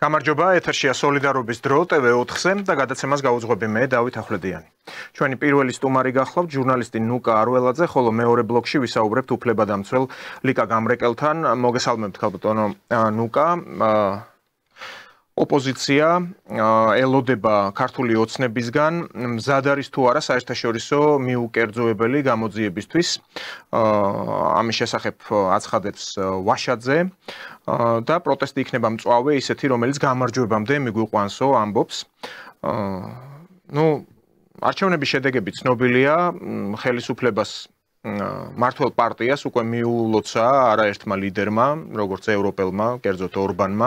გამარჯობა, ეთერშია სოლიდარობის დრო TV4-ზე და გადაცემას გაუძღვები მე დავით ახვლედიანი. ჩვენი პირველი სტუმარი გახლავთ ჟურნალისტი ნუკა არველაძე, ხოლო მეორე ბლოკში ვისაუბრებთ უფლებადამცველ ლიკა გამრეკელთან. მოგესალმებთ ქალბატონო ნუკა. ოპოზიცია ელოდება ქართული ოცნებისგან მზად არის თუ არა საერთაშორისო მიუკერძოებელი გამოძიებისთვის. ამის შესახებ აცხადებს ვაშაძე და პროტესტი იქნება მწვავე ისეთი, რომელიც გამარჯვებამდე მიგვიყვანსო, ამბობს. არჩევნების შედეგები ცნობილია, ხელისუფლებას მართლ პარტიას უკვე მიულოცა არაერთმა ლიდერმა, როგორც ევროპელმა, კერძოდ ორბანმა.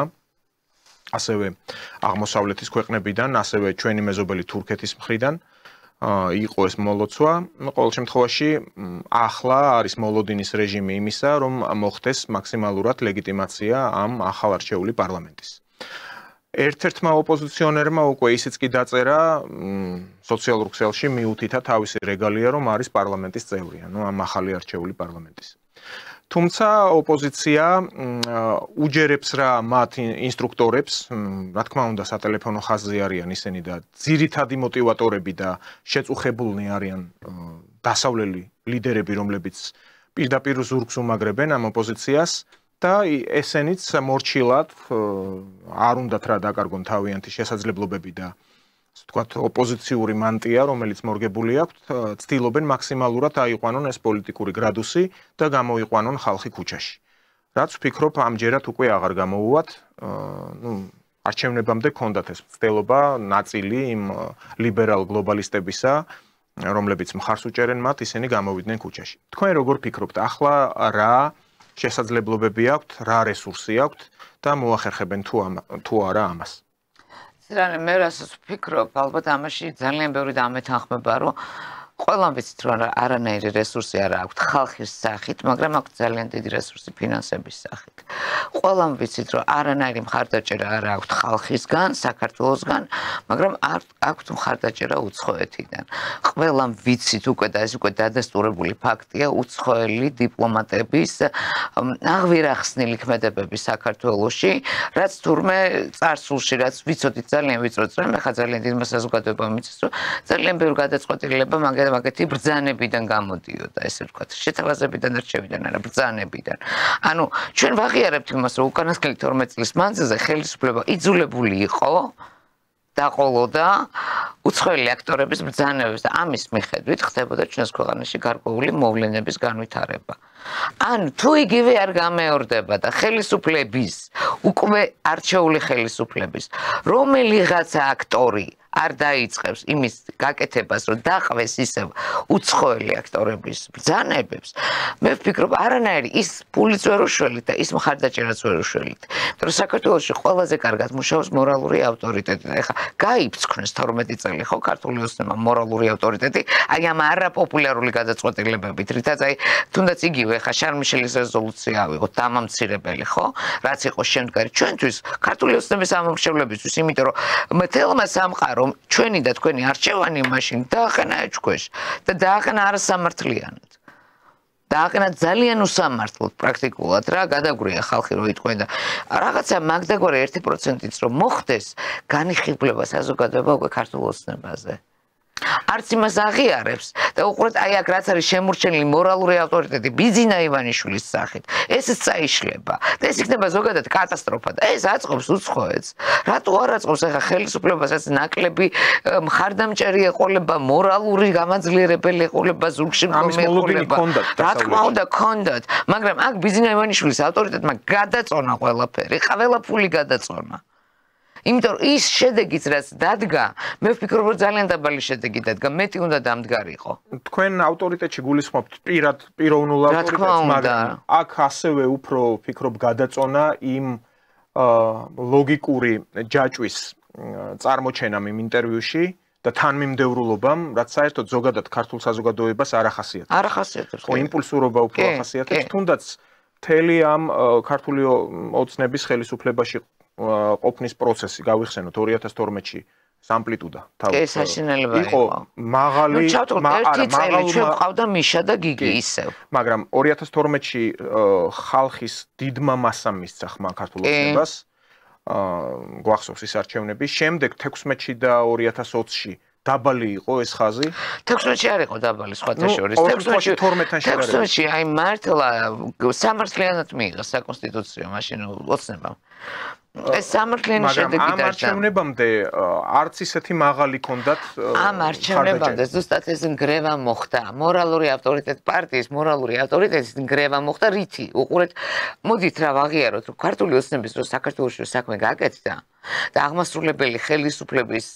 ასევე აღმოსავლეთის ქვეყნებიდან, ასევე ჩვენი მეზობელი თურქეთის მხრიდან იყო ეს მოლოცვა. ყოველ შემთხვევაში ახლა არის მოლოდინის რეჟიმი იმისა, რომ მოხდეს მაქსიმალურად ლეგიტიმაცია ამ ახალ არჩეული პარლამენტის. ერთ-ერთმა ოპოზიციონერმა უკვე ისიც კი დაწერა სოციალურ ქსელში მიუთითა თავისი რეგალია, რომ არის პარლამენტის წევრი, ამ ახალი არჩეული პარლამენტის. თუმცა ოპოზიცია უჯერებს რა მათ ინსტრუქტორებს, რა თქმა უნდა, სატელეფონო ხაზზე არიან ისინი და ძირითადი მოტივატორები და შეწუხებულნი არიან დასავლელი ლიდერები, რომლებიც პირდაპირ ზურგს უმაგრებენ ამ ოპოზიციას და ესენიც მორჩილად არ უნდათ რა დაკარგონ თავიანთი შესაძლებლობები და ვთქვათ, ოპოზიციური მანტია, რომელიც მორგებული აქვთ, ცდილობენ მაქსიმალურად აიყვანონ ეს პოლიტიკური გრადუსი და გამოიყვანონ ხალხი ქუჩაში. რაც ვფიქრობ, ამჯერად უკვე აღარ გამოუვათ, არჩევნებამდე ჰქონდათ ეს მცდელობა, ნაწილი იმ ლიბერალ გლობალისტებისა, რომლებიც მხარს უჭერენ მათ, ისინი გამოვიდნენ ქუჩაში. თქვენ როგორ ფიქრობთ, ახლა რა შესაძლებლობები აქვთ, რა რესურსი აქვთ და მოახერხებენ თუ არა ამას? მე რასაც ვფიქრობ, ალბათ ამაში ძალიან ბევრი დამეთანხმება, რომ ყველამ ვიცით, რომ არანაირი რესურსი არ აქვთ ხალხის სახით, მაგრამ აქვთ ძალიან დიდი რესურსი ფინანსების სახით. ყველამ ვიცით, რომ არანაირი მხარდაჭერა არ აქვთ ხალხისგან, საქართველოსგან, მაგრამ აქვთ მხარდაჭერა უცხოეთიდან. ყველამ ვიცით უკვე და ეს უკვე დადასტურებული ფაქტია, უცხოელი დიპლომატების აღვირახსნილი ქმედებები საქართველოში, რაც თურმე წარსულში, რაც ვიცოდით ძალიან ვიწრო წრე, მე ხა ძალიან დიდმა საზოგადოებამ მიცეს, რომ ძალიან ბევრი გადაწყვეტილება მაგეთი ბრძანებიდან გამოდიოდა, ესე ვთქვათ, შეთავაზებიდან არ შევიდან, არა ბრძანებიდან. ანუ ჩვენ ვაღიარებთ იმას, რომ უკანასკნელი 12 წლის მანძილზე ხელისუფლება იძულებული იყო დაყოლოდა უცხოელი აქტორების ბრძანებებს და ამის მიხედვით ხდებოდა ჩვენს ქვეყანაში გარკვეული მოვლენების განვითარება. ანუ თუ იგივე არ გამეორდება და ხელისუფლების, უკვე არჩეული ხელისუფლების, რომელიღაცა აქტორი არ დაიწყებს იმის გაკეთებას, რომ დაყվეს ისევ უცხოელი აქტორების ბრძანებებს, მე ვფიქრობ, არანაირი ის ფულიც ვერ უშველით და ის მხარდაჭერაც ვერ უშველით. იმიტომ რომ საქართველოში ყველაზე კარგად მუშაობს მორალური ავტორიტეტი. ეხლა გაიფცქნეს 12 წელი, ხო, ქართული ოცნება მორალური ავტორიტეტი, აი ამ არაპოპულარული გადაწყვეტილებებით, რითაც აი თუნდაც იგივე ეხლა შარმიშელის რეზოლუცია ავიღოთ დამამცირებელი, ხო? რაც იყო შემდგარი ჩვენთვის, ქართული ოცნების ამომრჩევლებისთვის, იმიტომ რომ მთელმა სამყარო ჩვენი და თქვენი არჩევანი მაშინ დააყენა ეჭქვეშ და დააყენა არასამართლიანად. დააყენა ძალიან უსამართლოდ პრაქტიკულად რა გადაგვრია ხალხი რო იტყვენ და რაღაცა მაგდაგვარი 1%-იც რომ მოხდეს განიხილება საზოგადოება უკვე ქართულ ოცნებაზე. არც იმას აღიარებს და უყურეთ აი აქ რაც არის შემორჩენილი მორალური ავტორიტეტი ბიძინა ივანიშვილის სახით ესეც წაიშლება და ეს იქნება ზოგადად კატასტროფა და ეს აწყობს უცხოეთს რატო არ აწყობს ახლა ხელისუფლებასაც ნაკლები მხარდამჭერი ეყოლება მორალური გამაძლიერებელი ეყოლება ზურგში მდგომი ეყოლება რა თქმა უნდა ქონდათ მაგრამ აქ ბიძინა ივანიშვილის ავტორიტეტმა გადაწონა ყველაფერი ყველა ფული გადაწონა იმიტომ რომ ის შედეგიც რაც დადგა, მე ვფიქრობ რომ ძალიან დაბალი შედეგი დადგა, მეტი უნდა დამდგარიყო. თქვენ ავტორიტეტში გულისხმობთ პიროვნულ ავტორიტეტს, მაგრამ აქ ასევე უფრო ვფიქრობ გადაწონა იმ ლოგიკური ჯაჭვის წარმოჩენამ იმ ინტერვიუში და თანმიმდევრულობამ, რაც საერთოდ ზოგადად ქართულ საზოგადოებას არ ახასიათებს. არ ახასიათებს. ხო, იმპულსურობა უფრო ახასიათებს, თუნდაც მთელი ამ ქართული ოცნების ხელისუფლებაში ყოფნის პროცესი გავიხსენოთ 2012-ში სამპლიტუდა თავი. ეს საშინელება იყო. მაღალი, ერთი წელი ჩვენ ყავდა მიშა და გიგი ისევ. მაგრამ 2012-ში ხალხის დიდმა მასამ მისცა ხმა ქართულ ოცნებას. გვახსოვს ის არჩევნები, შემდეგ 16-ში და 2020-ში დაბალი იყო ეს ხაზი. 16-ში არ იყო დაბალი სხვათა შორის. 16-ში აი მართლა სამართლიანად მიიღო საკონსტიტუციო მაშინ ოცნებამ. ეს სამართლიანი შედეგი მაგრამ ამ არჩევნებამდე არც ისეთი მაღალი ქონდათ ამ არჩევნებამდე ზუსტად ეს ნგრევა მოხდა. მორალური ავტორიტეტი პარტიის მორალური ავტორიტეტის ნგრევა მოხდა რითი? უყურეთ, მოდით რა ვაღიაროთ, რომ ქართული ოცნების რო საქართველოში საქმე გაკეთდა და აღმასრულებელი ხელისუფლების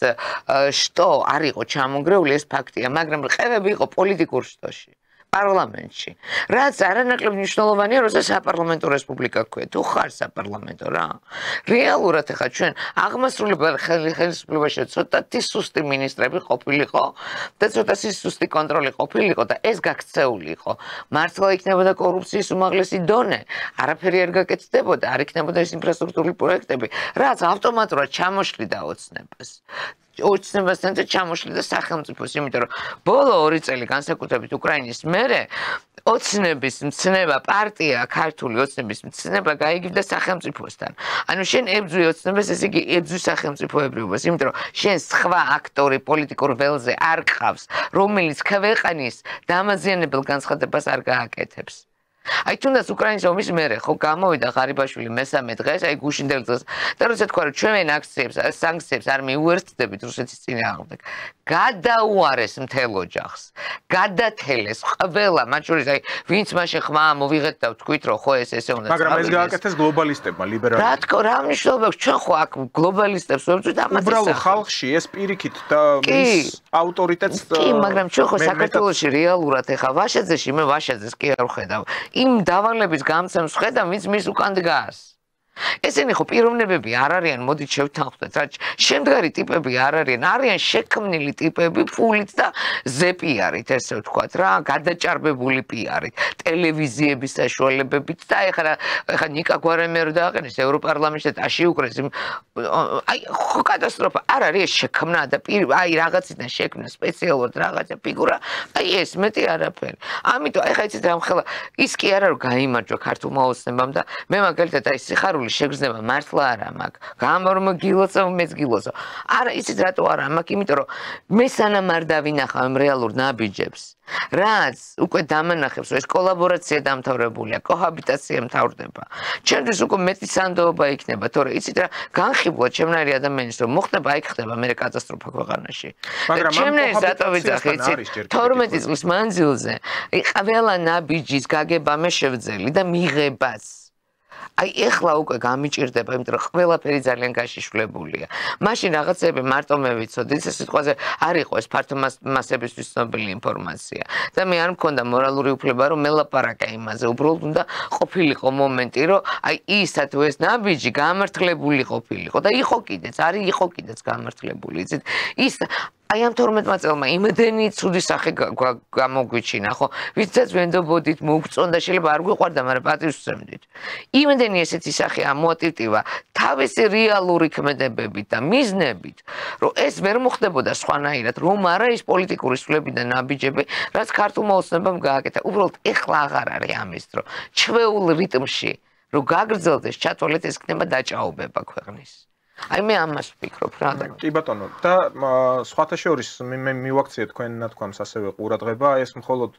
შტო არ იყო ჩამონგრეული, ეს ფაქტია, მაგრამ ყევები იყო პოლიტიკურ შტოში. პარლამენტში. რაც არანაკლებ მნიშვნელოვანია, როცა საპარლამენტო რესპუბლიკა გქვია. თუ ხარ საპარლამენტო რა. რეალურად ახლა ჩვენ აღმასრულებელ ხელისუფლებაში ცოტათი სუსტი მინისტრები ყოფილიყო და ცოტათი სუსტი კონტროლი ყოფილიყო და ეს გაქცეული იყო. მართლა იქნებოდა კორუფციის უმაღლესი დონე. არაფერი არ გაკეთდებოდა, არ იქნებოდა ეს ინფრასტრუქტურული პროექტები, რაც ავტომატურად ჩამოშლიდა ოცნებას. ოცნებასთან ჩამოშლიდა სახელმწიფოს, იმიტომ რომ ბოლო 2 წელი განსაკუთრებით უკრაინის მერე ოცნების მცნება პარტია, ქართული ოცნების მცნება გაიგივდა სახელმწიფოსთან. ანუ შენ ებძვი ოცნებას, ესე იგი ებძვი სახელმწიფოებრიობას, იმიტომ რომ შენ სხვა აქტორი პოლიტიკურ ველზე არ გყავს, რომელიც ქვეყნის დამაზიანებელ განცხადებას არ გააკეთებს. აი თუნდაც უკრაინის ომის მერე ხო გამოვიდა ღარიბაშვილი მესამე დღეს, აი გუშინდელ დღეს და როცა თქვა რომ ჩვენ აქციებს, სანქციებს არ მიუერთდებით რუსეთის წინააღმდეგ, გადაუარეს მთელ ოჯახს, გადათელეს ყველა, მათ შორის აი ვინც მაშინ ხმა მოვიღეთ და ვთქვით რომ ხო ესე უნდა. მაგრამ ეს გააკეთეს გლობალისტებმა, ლიბერალებმა. რა თქო, რა მნიშვნელობა აქვს, ჩვენ ხო აქ გლობალისტებს ვებძვით ამაზე. უბრალოდ ხალხში ეს პირიქით და მის ავტორიტეტს კი, მაგრამ ჩვენ ხო საქართველოში რეალურად ეხა ვაშაძეში მე ვაშაძეს კი არ ვხედავ. იმ დავალების გამცემს ხედავ, ვინც მის უკან დგას. ესენი ხო პიროვნებები არ არიან, მოდით შევთანხმდეთ, რა შემდგარი ტიპები არ არიან, არიან შექმნილი ტიპები ფულით და ზეპიარით, ესე ვთქვათ რა, გადაჭარბებული პიარით, ტელევიზიების საშუალებებით და ეხლა ნიკა გვარემი რო დააყენეს ევროპარლამენტში და აშიუკრეს აი ხო კატასტროფა არ არის ეს შექმნა და აი რაღაციდან შექმნა სპეციალურად რაღაცა ფიგურა, აი ეს მეტი არაფერი. ამიტომ ეხლა იცით რა მხელა ის კი არა რომ გაიმარჯვა ქართულმა ოცნებამ და მე მაგალითად აი სიხარული შეგრძნება მართლა არა მაქვს. გამორმ გილოცავ მეც გილოცავ. არა, იცით რატო არა მაქვს, იმიტომ რომ მე სანამ არ დავინახავ ამ რეალურ ნაბიჯებს, რაც უკვე დამანახებს, რომ ეს კოლაბორაცია დამთავრებულია, კოჰაბიტაცია მთავრდება. ჩემთვის უკვე მეტი სანდოობა იქნება, თორე იცით რა, განხიბლა ჩემნაირი ადამიანის რომ მოხდება, აი ხდება მე კატასტროფა ქვეყანაში. მაგრამ ჩემნაირს რატო ვიძახი, იცით 12 წლის მანძილზე ყველა ნაბიჯის გაგება მე შევძელი და მიღებას. აი ეხლა უკვე გამიჭირდება, იმიტომ რომ ყველაფერი ძალიან გაშიშვლებულია. მაშინ რაღაცები მარტო მე ვიცოდი, ეს სიტყვაზე არ იყო ეს ფართო მასებისთვის ცნობილი ინფორმაცია. და მე არ მქონდა მორალური უფლება, რომ მელაპარაკე იმაზე. უბრალოდ უნდა ყოფილიყო მომენტი, რომ აი ისა თუ ეს ნაბიჯი გამართლებული ყოფილიყო და იყო კიდეც, არის იყო კიდეც გამართლებული, იცით? ის აი ამ 12 წელმა იმდენი ცუდი სახე გამოგვიჩინა, ხო? ვიცაც ვენდობოდით, მოგწონდა, შეიძლება არ გვიყვარდა, მაგრამ პატივს ვცემდით. იმდენი ესეთი სახე ამოატიტივა თავისი რეალური ქმედებებით და მიზნებით, რომ ეს ვერ მოხდებოდა სხვანაირად, რომ არა ის პოლიტიკური სვლებიდან ნაბიჯები, რაც ქართულმა ოცნებამ გააკეთა. უბრალოდ ეხლა აღარ არის ამის დრო. ჩვეულ რიტმში, რომ გაგრძელდეს, ჩათვალეთ, ეს იქნება დაჭაობება ქვეყნის. აი მე ამას ვფიქრობ რა და კი ბატონო და სხვათა შორის მე მივაქციე თქვენ ნათქვამს ასევე ყურადღება ეს მხოლოდ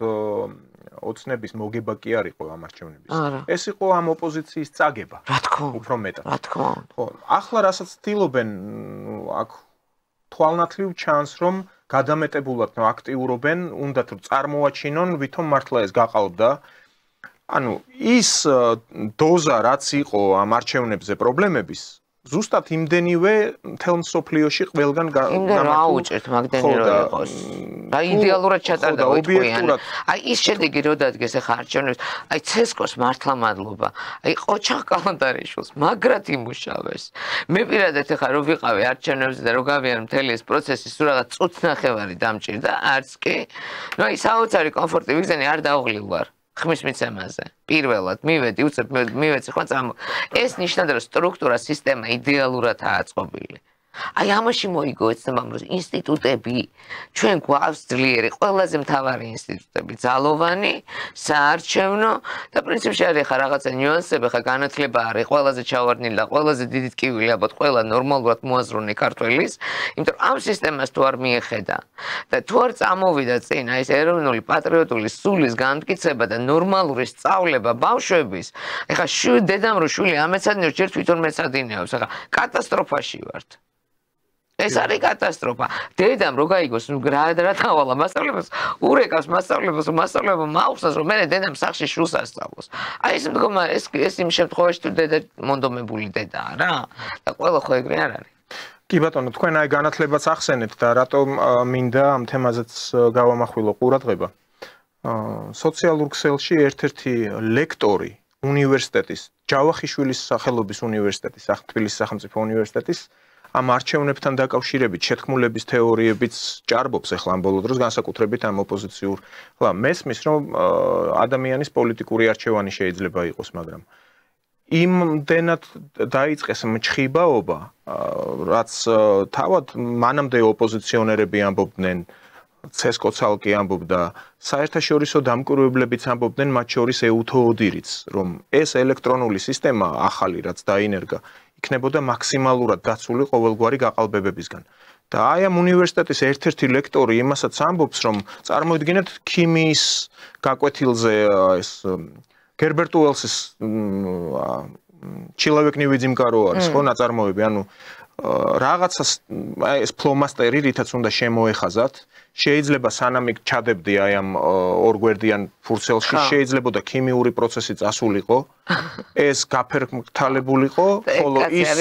ოცნების მოგება კი არ იყო ამ არჩევნების ეს იყო ამ ოპოზიციის წაგება რა თქმა უნდა უფრო მეტად რა თქმა უნდა ხო ახლა რასაც ცდილობენ აქ თვალნათლივ ჩანს რომ გადამეტებულად აქტიურობენ უნდათ რომ წარმოაჩინონ ვითომ მართლა ეს გაყალბდა ანუ ის დოზა რაც იყო ამ არჩევნებზე პრობლემების ზუსტად იმდენივე მთელ მსოფლიოში ყველგან იმდენ რა უჭერთ მაგდენი რო იყოს და იდეალურად ჩატარდა უთქვიანი აი ის შედეგი რო დადგეს ახლა არჩევნებს აი ცესკოს მართლა მადლობა აი ყოჩახ კალანდარიშვილს მაგრად იმუშავეს მე პირადად ახლა რო ვიყავი არჩევნებზე და რო გავიარე მთელი ეს პროცესი სულ რაღაც წუთნახევარი დამჭირდა არც კი ნუ აი საოცარი კომფორტი ვიგზენი არ დავღლილ ვარ ხმის მიცემაზე. პირველად მივედი, უცებ მივეცი ხმა წამო. ეს ნიშნავდა რომ სტრუქტურა, სისტემა იდეალურადაა აწყობილი. აი ამაში მოიგო ეცნებამ რომ ინსტიტუტები ჩვენ გვაქვს ძლიერი ყველაზე მთავარი ინსტიტუტები ძალოვანი საარჩევნო და პრინციპში არის ხა რაღაცა ნიუანსები ხა განათლება არის ყველაზე ჩავარდნილი და ყველაზე დიდი ტკივილი ალბათ ყველა ნორმალურად მოაზროვნე ქართველის იმიტომ რომ ამ სისტემას თუ არ მიეხედა და თუ არ წამოვიდა წინ აი ეს ეროვნული პატრიოტული სულის განმტკიცება და ნორმალური სწავლება ბავშვების ეხა დედამ რო შვილი ამეცადინებს ჯერ თვითონ მეცადინეობს ახლა კატასტროფაში ვართ ეს არის კატასტროფა. დედამ რო გაიგოს, რა დავალა მასწავლებლებს, ურეკავს მასწავლებელს მაუხსნას, რომ მე დედამ სახში შულს ასწავლოს. აი ეს მდგომარე ეს იმ შემთხვევაში თუ დედა მონდომებული დედაა რა. და ყველა ხო ეგრე არ არის. კი ბატონო, თქვენ აი განათლებაც ახსენეთ და რატომ მინდა ამ თემაზეც გავამახვილო ყურადღება. სოციალურ ქსელში ერთ-ერთი ლექტორი უნივერსიტეტის, ჯავახიშვილის სახელობის უნივერსიტეტის, თბილისის სახელმწიფო უნივერსიტეტის ამ არჩევნებთან დაკავშირებით შეთქმულების თეორიებიც ჭარბობს ახლა ამ ბოლო დროს განსაკუთრებით ამ ოპოზიციურ ხლა მესმის რომ ადამიანის პოლიტიკური არჩევანი შეიძლება იყოს მაგრამ იმდენად დაიწყეს მჭხიბაობა რაც თავად მანამდე ოპოზიციონერები ამბობდნენ ცესკოცალკი ამბობდა საერთაშორისო დამკვირვებლებიც ამბობდნენ მათ შორის ეუთოოდირიც რომ ეს ელექტრონული სისტემა ახალი რაც დაინერგა იქნებოდა მაქსიმალურად დაცული ყოველგვარი გაყალბებებისგან. და აი ამ უნივერსიტეტის ერთ-ერთი ლექტორი იმასაც ამბობს, რომ წარმოიდგინეთ ქიმიის გაკვეთილზე ეს გერბერტ უელსის ჩილავეკ ნივიძიმკარო არის, ხო, ნაწარმოები, ანუ რაღაცას აი ეს ფლომასტერი, რითაც უნდა შემოეხაზათ, შეიძლება სანამ იქ ჩადებდი აი ამ ორგვერდიან ფურცელში, შეიძლება ქიმიური პროცესი წასულიყო, ეს გაფერმქრთალებულიყო, ხოლო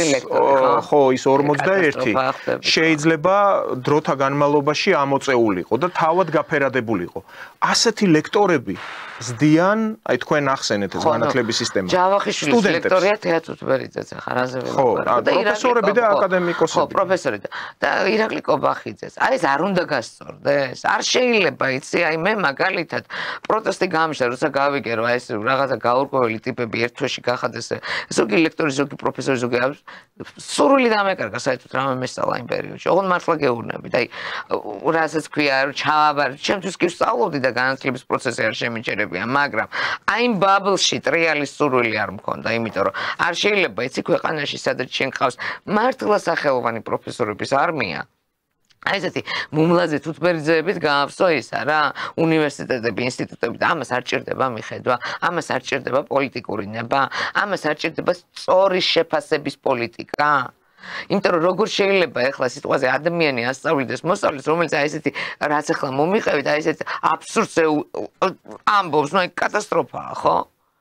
ის 41 შეიძლება დროთა განმავლობაში ამოწეულიყო და თავად გაფერადებულიყო. ასეთი ლექტორები ზდიან, აი თქვენ ახსენეთ ეს განათლების სისტემა. ჯავახიშვილის ლექტორია თეატრუთბერიძეც ახლა რაზე ველაპარაკო და პროფესორები და აკადემიკოსები. ხო, პროფესორი და ირაკლი კობახიძეც. აი ეს არ უნდა გასწორდეს. არ შეიძლება, იცი, აი მე მაგალითად პროტესტი გამიშა, როცა გავიგე რომ აი ეს რაღაცა გაურკვეველი ტიპები ერთ თვეში გახადეს. ზოგი ლექტორი, ზოგი პროფესორი, ზოგი სურვილი დამეკარგა საერთოდ რამე მესწავლა იმ პერიოდში. ოღონდ მართლა გეუბნებით. აი რასაც ქვია ჩავაბარ, ჩემთვის კი ვსწავლობდი და განათლების პროცესი არ შემიჭერებია, მაგრამ აი იმ ბაბლში ტრიალის სურვილი არ მქონდა, იმიტომ რომ არ შეიძლება იცი ქვეყანაში სადაც შენ ყავს მართლა სახელოვანი პროფესორების არმია. აი ესეთი მუმლაძე თუთბერიძეებით გაავსო ისა რა უნივერსიტეტები, ინსტიტუტები და ამას არ ჭირდება მიხედვა, ამას არ ჭირდება პოლიტიკური ნება, ამას არ ჭირდება სწორი შეფასების პოლიტიკა. იმიტომ რომ როგორ შეიძლება ახლა სიტყვაზე ადამიანი ასწავლიდეს მოსწავლეს რომელიც აი ესეთი რაც ახლა მომიყევით აი ესეთი აბსურდს ამბობს, ნუ აი კატასტროფაა, ხო?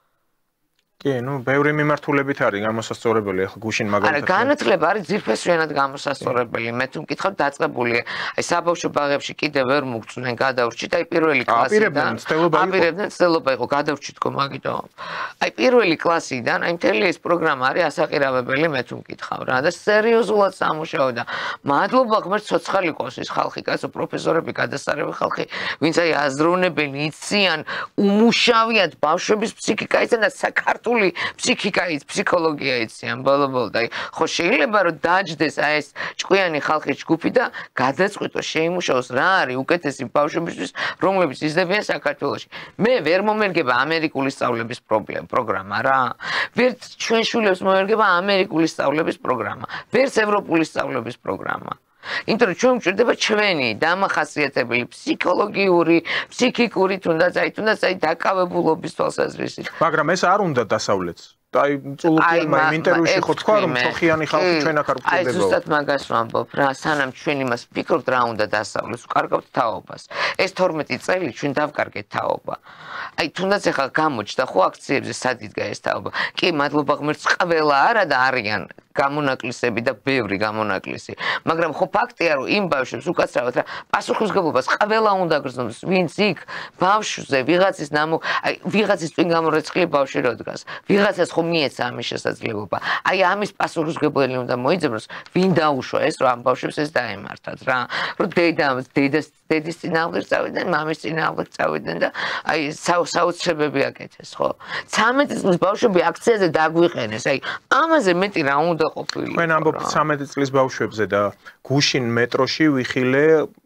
კი, ნუ ბევრი მიმართულებით არის გამოსასწორებელი, ახლა გუშინ მაგალითად. არა, განათლება არის ძირფესვიანად გამოსასწორებელი. მე თუ მკითხავ დაწყებულია. აი საბავშვო ბაღებში კიდევ ვერ მოგწვნენ გადავრჩით, აი პირველი კლასიდან. აპირებდნენ ცდელობა იყო, გადავრჩითო მაგიტო. აი პირველი კლასიდან, აი მთელი ეს პროგრამა არის ასაყირავებელი, მე თუ მკითხავ რა და სერიოზულად სამუშაო და მადლობა ღმერთს ცოცხალი ყავს ის ხალხი, კაცო პროფესორები, გადასარევი ხალხი, ვინც აი აზროვნებენ, იციან, უმუშავიათ ბავშვების ფსიქიკა იციან და საქართველოს ფსიქიკა ის ფსიქოლოგია იციან ბოლო-ბოლო და ხო შეიძლება რომ დაჯდეს აი ეს ჭკვიანი ხალხის ჯგუფი და გადაწყვიტოს შეიმუშაოს რა არის უკეთესი ბავშვებისთვის რომლებიც იზრდებიან საქართველოში მე ვერ მომერგება ამერიკული სწავლების პროგრამა რა ვერც ჩვენ შვილებს მომერგება ამერიკული სწავლების პროგრამა ვერც ევროპული სწავლების პროგრამა იმიტომ რომ ჩვენ გვჭირდება ჩვენი დამახასიათებელი ფსიქოლოგიური, ფსიქიკური თუნდაც აი დაკავებულობის თვალსაზრისით. მაგრამ ეს არ უნდა დასავლეთს. აი წულუკიანმა იმ ინტერვიუში ხო თქვა რომ ხოხიანი ხალხი ჩვენ აქ არ გვჭირდება. აი ზუსტად მაგას ვამბობ რა, სანამ ჩვენ იმას ვფიქრობთ რა უნდა დასავლეთს, ვკარგავთ თაობას. ეს 12 წელი ჩვენ დავკარგეთ თაობა. აი თუნდაც ახლა გამოჩნდა ხო აქციებზე სად იდგა ეს თაობა. კი, მადლობა ღმერთს ყველა არა და არიან გამონაკლისები და ბევრი გამონაკლისი. მაგრამ ხო ფაქტია რომ იმ ბავშვებს უკაცრავად რა პასუხისმგებლობას ყველა უნდა გრძნობს, ვინც იქ ბავშვზე ვიღაცის აი ვიღაცის წინ გამორეცხილი ბავშვი რო დგას. ვიღაცას ხო მიეცა ამის შესაძლებლობა. აი ამის პასუხისმგებელი უნდა მოიძებნოს, ვინ დაუშვა ეს რომ ამ ბავშვებს ეს დაემართათ რა. რომ დედას დედის წინააღმდეგ წავიდნენ, მამის წინააღმდეგ წავიდნენ და აი საოცრებები აკეთეს, ხო? 13 წლის ბავშვები აქციაზე დაგვიყენეს. აი ამაზე მეტი რა უნდა ყოფილიყო. თქვენ ამბობთ 13 წლის ბავშვებზე და გუშინ მეტროში ვიხილე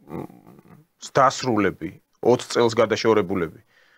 დასრულები, 20 წელს გადაშორებულები.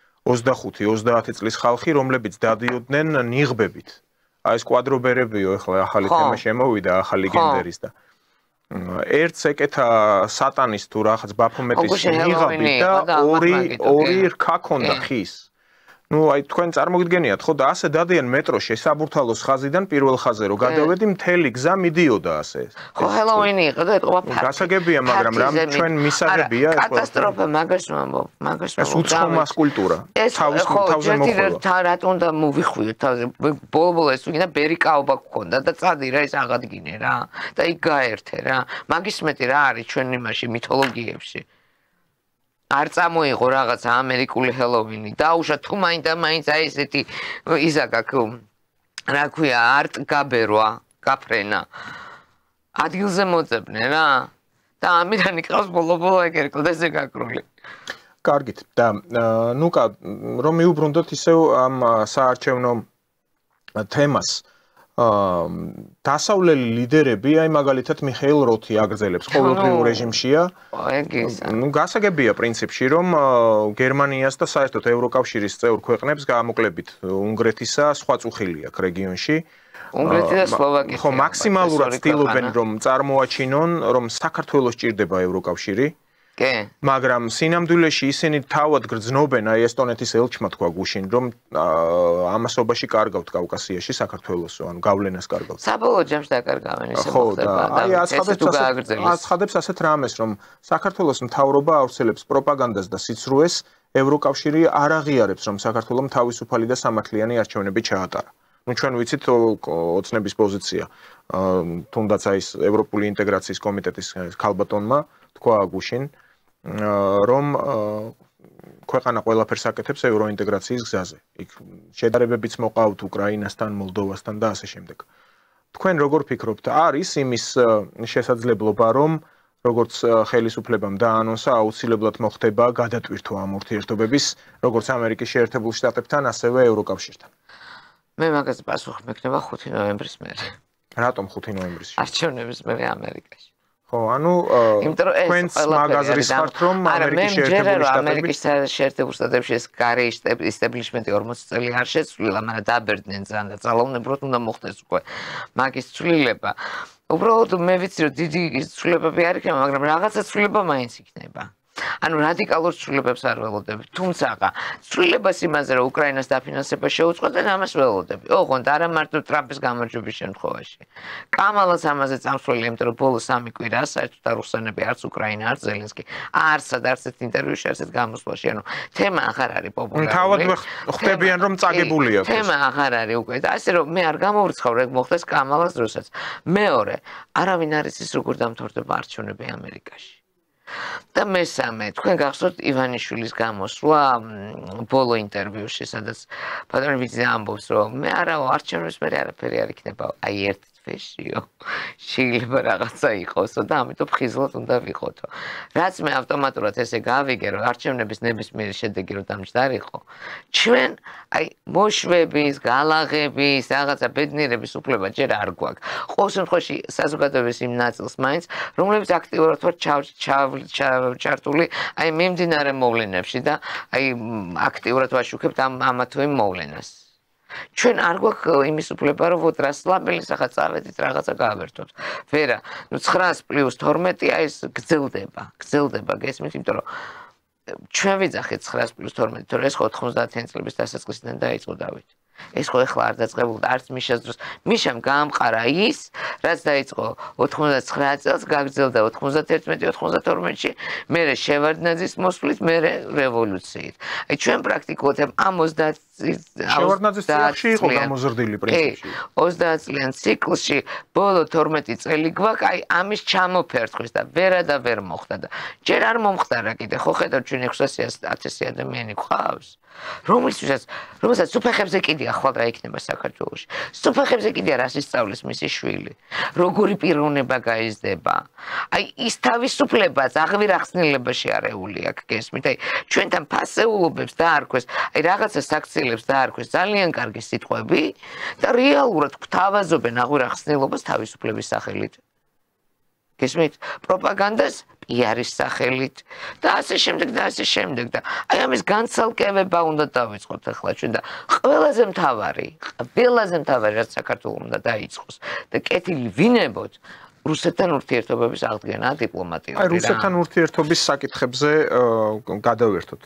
25-30 წლის ხალხი, რომლებიც დადიოდნენ ნიღბებით. აი ეს კვადრობერებიო, ეხლა ახალი თემა შემოვიდა, ახალი გენდერის და ერთს ეკეთა სატანის თუ რაღაც ბაფომეტის ნიღაბი და ორი რქა ქონდა ხის. ნუ აი თქვენ წარმოგიდგენიათ ხო და ასე დადიან მეტროში საბურთალოს ხაზიდან პირველ ხაზზე რომ გადავედი მთელი გზა მიდიოდა ასე. ხო ჰელოვინი იყო და ეთყობა ფაქტი. გასაგებია, მაგრამ რამ ჩვენ მისაღებია ეს კატასტროფა მაგას ვამბობ, მაგას ვამბობ. ეს უცხომას კულტურა. თავზე მოხდა. რატომ უნდა მოვიხვიოთ თავზე ბოლო-ბოლო ეს ვიგინა ბერიკაობა გქონდა და წადი რა ეს აღადგინე რა და იქ გაერთე რა. მაგის მეტი რა არის ჩვენ იმაში მითოლოგიებში. არ წამოიღო რაღაცა ამერიკული ჰელოვინი. დაუშვა თუ მაინც აი ესეთი ისა გაქვს რა ქვია არტ გაბერვა, გაფრენა. ადგილზე მოძებნე რა. და ამიდან იყავს ბოლო-ბოლო ეგ ერკლდეზე გაკრული. კარგით და ნუკა რომ მიუბრუნდოთ ისევ ამ საარჩევნო თემას დასავლელი ლიდერები, აი მაგალითად მიხეილ როთი აგრძელებს ყოველდღიურ რეჟიმშია. ნუ გასაგებია პრინციპში, რომ გერმანიას და საერთოდ ევროკავშირის წევრ ქვეყნებს გამოკლებით უნგრეთისა სხვა წუხილი აქვს რეგიონში. უნგრეთი და სლოვაკეთი. ხო, მაქსიმალურად ცდილობენ რომ წარმოაჩინონ, რომ საქართველოს ჭირდება ევროკავშირი. კი. მაგრამ სინამდვილეში ისინი თავად გრძნობენ, აი ესტონეთის ელჩმა თქვა გუშინ, რომ ამასობაში კარგავთ კავკასიაში საქართველოსო, ანუ გავლენას კარგავთ. საბოლოო ჯამში დაკარგავენ ისე მოხდება. აი აცხადებს ასეთ რამეს, რომ საქართველოს მთავრობა ავრცელებს პროპაგანდას და სიცრუეს, ევროკავშირი არ აღიარებს, რომ საქართველოს თავისუფალი და სამართლიანი არჩევნები ჩაატარა. ნუ ჩვენ ვიცით ოცნების პოზიცია, თუნდაც აი ეს ევროპული ინტეგრაციის კომიტეტის ქალბატონმა თქვა გუშინ, რომ ქვეყანა ყველაფერს აკეთებს ევროინტეგრაციის გზაზე. იქ შედარებებიც მოყავთ უკრაინასთან, მოლდოვასთან და ასე შემდეგ. თქვენ როგორ ფიქრობთ, არის იმის შესაძლებლობა, რომ როგორც ხელისუფლებამ დაანონსა, აუცილებლად მოხდება გადატვირთვა ამ ურთიერთობების, როგორც ამერიკის შეერთებულ შტატებთან, ასევე ევროკავშირთან? მე მაგაზე პასუხი მექნება 5 ნოემბრის მერე. რატომ 5 ნოემბრის? არჩევნების მერე ამერიკაში. ხო, ანუ თქვენს მაგაზრის ხართ, რომ ამერიკის შეერთებულ შტატებში ეს გარე ისტებლიშმენტი 40 წელი არ შეცვლილა, მაგრამ დაბერდნენ ძალიან და ძალაუნებროდ უნდა მოხდეს უკვე მაგის ცვლილება. უბრალოდ მე ვიცი, რომ დიდი ცვლილებები არ იქნება, მაგრამ რაღაცა ცვლილება მაინც იქნება. ანუ რადიკალურ ცვლილებებს არ ველოდები. თუმცა ცვლილებას იმაზე, რომ უკრაინას დაფინანსება შეუწყოდნენ, ამას ველოდები. ოღონდ არა მარტო ტრამპის გამარჯვების შემთხვევაში. კამალას ამაზე წამსვლელი, იმიტომ რომ ბოლო 3 კვირა საერთოდ რუსანები არც უკრაინა, არც ზელენსკი არც ერთ ინტერვიუში არც ერთ გამოსვლაში, ანუ თემა აღარ არის პოპულარული. თავად ხვდებიან, რომ წაგებულია. თემა აღარ არის უკვე. და ასე რომ მე არ გამოვრცხავ, რომ მოხდეს კამალას დროსაც. მეორე, არავინ არ იცის როგორ დამთავრდება არჩევნები ამერიკაში. და მესამე, თქვენ გახსოვთ ივანიშვილის გამოსვლა ბოლო ინტერვიუში, სადაც პატრონივიძე ამბობს, რომ მე არავა არჩევნების მერე არაფერი არ იქნება, აი ერთ თვეშიო. შეიძლება რაღაცა იყოსო და ამიტომ ხიზლად უნდა ვიყოთო. რაც მე ავტომატურად ესე გავიგე, რომ არჩევნების ნებისმიერი შედეგი რომ დამჯდარიყო, ჩვენ აი მოშვების, გალაღების, რაღაცა ბედნიერების უფლება ჯერ არ გვაქვს. ყოველ შემთხვევაში საზოგადოების იმ ნაწილს მაინც, რომლებიც აქტიურად ვარ ჩართული აი მიმდინარე მოვლენებში და აი აქტიურად ვაშუქებთ ამა თუ იმ მოვლენას. ჩვენ არ გვაქვს იმის უფლება, რომ ვოტრას ლაბელის ახლა წავედით რაღაცა გავერთოთ. ვერა, ნუ 9+12 აი ეს გრძელდება, გესმით, იმიტომ რომ ჩვენ ვიძახეთ 9+12, თორე ეს 90-იანი წლების დასაწყისიდან დაიწყო დავით. ეს ხო ეხლა არ დაწყებულდა არც მიშას დროს. მიშამ გაამყარა ის, რაც დაიწყო 99 წელს, გაგრძელდა 91-92-ში, მერე შევარდნაძის მოსვლით, მერე რევოლუციით. აი ჩვენ პრაქტიკულად ამ 30 შევარდნაძის ციკლში იყო გამოზრდილი პრინციპში. 30 წლიან ციკლში ბოლო 12 წელი გვაქვს, აი ამის ჩამოფერთხვის და ვერ მოხდა და ჯერ არ მომხდარა კიდე, ხო ხედავთ ჩვენ 600,000 ადამიანი გვყავს. რომელსაც სუფეხებზე კიდია ხვალ რა იქნება საქართველოში. სუფეხებზე კიდია რას ისწავლის მისი შვილი. როგორი პიროვნება გაიზრდება. აი ის თავისუფლებაც აღვირახსნილებაში არეული აქვს გესმით. აი ჩვენთან ფასეულობებს დაარქვეს, აი რაღაცა საქციელებს დაარქვეს ძალიან კარგი სიტყვები და რეალურად გვთავაზობენ აღვირახსნილობას თავისუფლების სახელით. გესმით? პროპაგანდას პიარის სახელით და ასე შემდეგ და ასე შემდეგ და აი ამის განცალკევება უნდა დავიწყოთ ახლა ჩვენ და ყველაზე მთავარი რაც საქართველოს უნდა დაიწყოს და კეთილი ვინებოთ რუსეთთან ურთიერთობების აღდგენა დიპლომატიური. აი რუსეთთან ურთიერთობის საკითხებზე გადავერთოთ.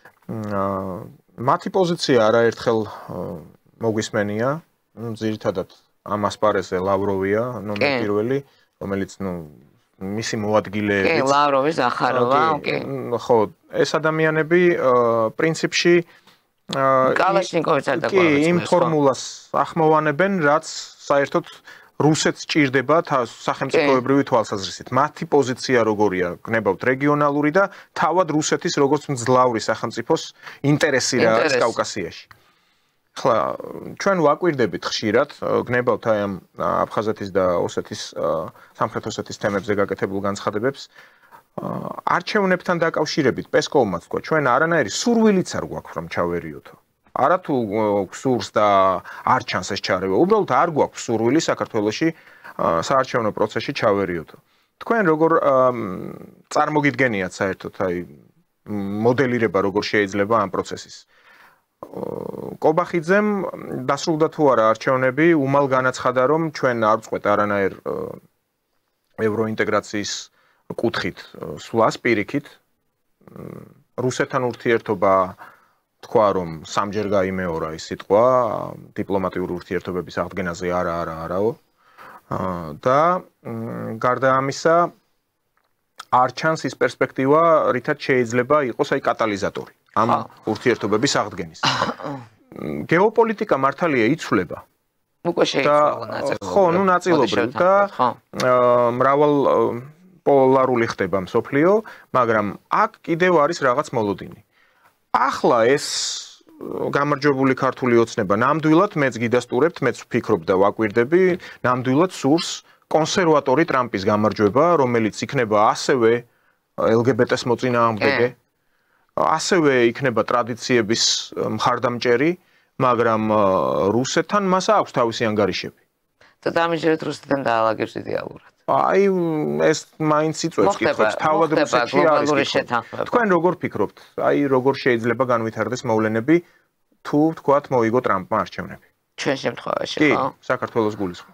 მათი პოზიცია არაერთხელ მოგვისმენია, ძირითადად ამ ასპარეზზე ლავროვია ნომერ პირველი, რომელიც მისი მოადგილეებიც. კი, ლავროვის ახაროვა, კი. ხო, ეს ადამიანები პრინციპში კალაშნიკოვიც არ დაგვაქვს. კი, იმ ფორმულას ახმოვანებენ, რაც საერთოდ რუსეთს ჭირდება სახელმწიფოებრივი თვალსაზრისით. მათი პოზიცია როგორია, გნებავთ რეგიონალური და თავად რუსეთის როგორც მძლავრი სახელმწიფოს ინტერესი რა არის კავკასიაში. ხლა ჩვენ ვაკვირდებით ხშირად, გნებავთ აი ამ აფხაზეთის და ოსეთის სამხრეთ ოსეთის თემებზე გაკეთებულ განცხადებებს. არჩევნებთან დაკავშირებით პესკოვმაც თქვა, ჩვენ არანაირი სურვილიც არ გვაქვს რომ ჩავერიოთო. არა თუ გსურს და არ ჩანს ეს ჩარევა, უბრალოდ არ გვაქვს სურვილი საქართველოში საარჩევნო პროცესში ჩავერიოთო. თქვენ როგორ წარმოგიდგენიათ საერთოდ აი მოდელირება როგორ შეიძლება ამ პროცესის? კობახიძემ დასრულდა თუ არა არჩევნები, უმალ განაცხადა რომ ჩვენ არ ვწყვეტ არანაირ ევროინტეგრაციის კუთხით სვლას პირიქით. რუსეთთან ურთიერთობა თქვა რომ სამჯერ გაიმეორა ის სიტყვა დიპლომატიური ურთიერთობების აღდგენაზე არაო. და გარდა ამისა არ ჩანს ის პერსპექტივა, რითაც შეიძლება იყოს აი კატალიზატორი ამ ურთიერთობების აღდგენის. გეოპოლიტიკა მართალია იცვლება. უკვე შეიცვალა ნაწილობრივ. ხო, ნაწილობრივ და მრავალ პოლარული ხდება მსოფლიო, მაგრამ აქ კიდევ არის რაღაც მოლოდინი. ახლა ეს გამარჯვებული ქართული ოცნება ნამდვილად მეც გიდასტურებთ, მეც ვფიქრობ და ვაკვირდები, ნამდვილად სურს კონსერვატორი ტრამპის გამარჯვება, რომელიც იქნება ასევე LGBT-ს მოწინააღმდეგე, ასევე იქნება ტრადიციების მხარდამჭერი, მაგრამ რუსეთთან მას აქვს თავისი ანგარიშები. და დამიჯერეთ რუსეთთან დაალაგებს იდეალურად. აი ეს მაინც იწვევს კითხვებს თავად რუსეთში არის კითხვა. თქვენ როგორ ფიქრობთ? აი როგორ შეიძლება განვითარდეს მოვლენები თუ თქვათ მოიგო ტრამპმა არჩევნები? ჩვენ შემთხვევაში ხო? კი, საქართველოს გულისხმობ.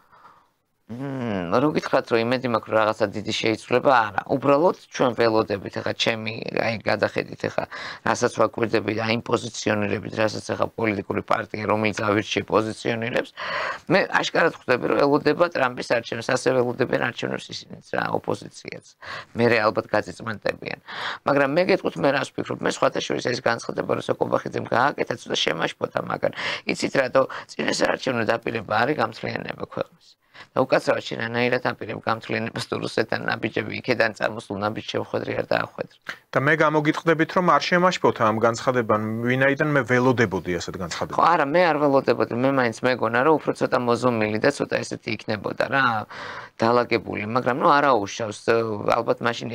რო გითხრათ რომ იმედი მაქვს რომ რაღაცა დიდი შეიცვლება, არა. უბრალოდ ჩვენ ველოდებით ახლა ჩემი აი გადახედით ახლა რასაც ვაკვირდები და იმ პოზიციონირებით, რასაც ახლა პოლიტიკური პარტია რომელიც ავირჩიე პოზიციონირებს, მე აშკარად ხვდები რომ ველოდება ტრამპის არჩევნებს, ასე ველოდებიან არჩევნებს ისინიც რა, ოპოზიციაც. მე ალბათ გაწიწმენდებიან. მაგრამ მე გეტყვით მე რას ვფიქრობ, მე სხვათა შორის ეს განცხადება რომ სოკობახიძემ გააკეთა, ცოტა შემაშფოთა, მაგრამ იცით რატო წინასაარჩევნო დაპირება არის გამთლიანება ქვეყნის. და უკაცრავად შენანაირად აპირებ გამთლიანებას თუ რუსეთთან ნაბიჯები იქედან წარმოსულ ნაბიჯს შევხვედრი არ დაახვედრი. და მე გამოგიტყდებით რომ არ შემაშფოთა ამ განცხადებამ, ვინაიდან მე ველოდებოდი ასეთ განცხადებას. ხო, არა, მე არ ველოდებოდი, მე მაინც მეგონა რომ უფრო ცოტა მოზომილი და ცოტა ესეთი იქნებოდა რა, დაალაგებული, მაგრამ ნუ არა უშავს, ალბათ მაშინ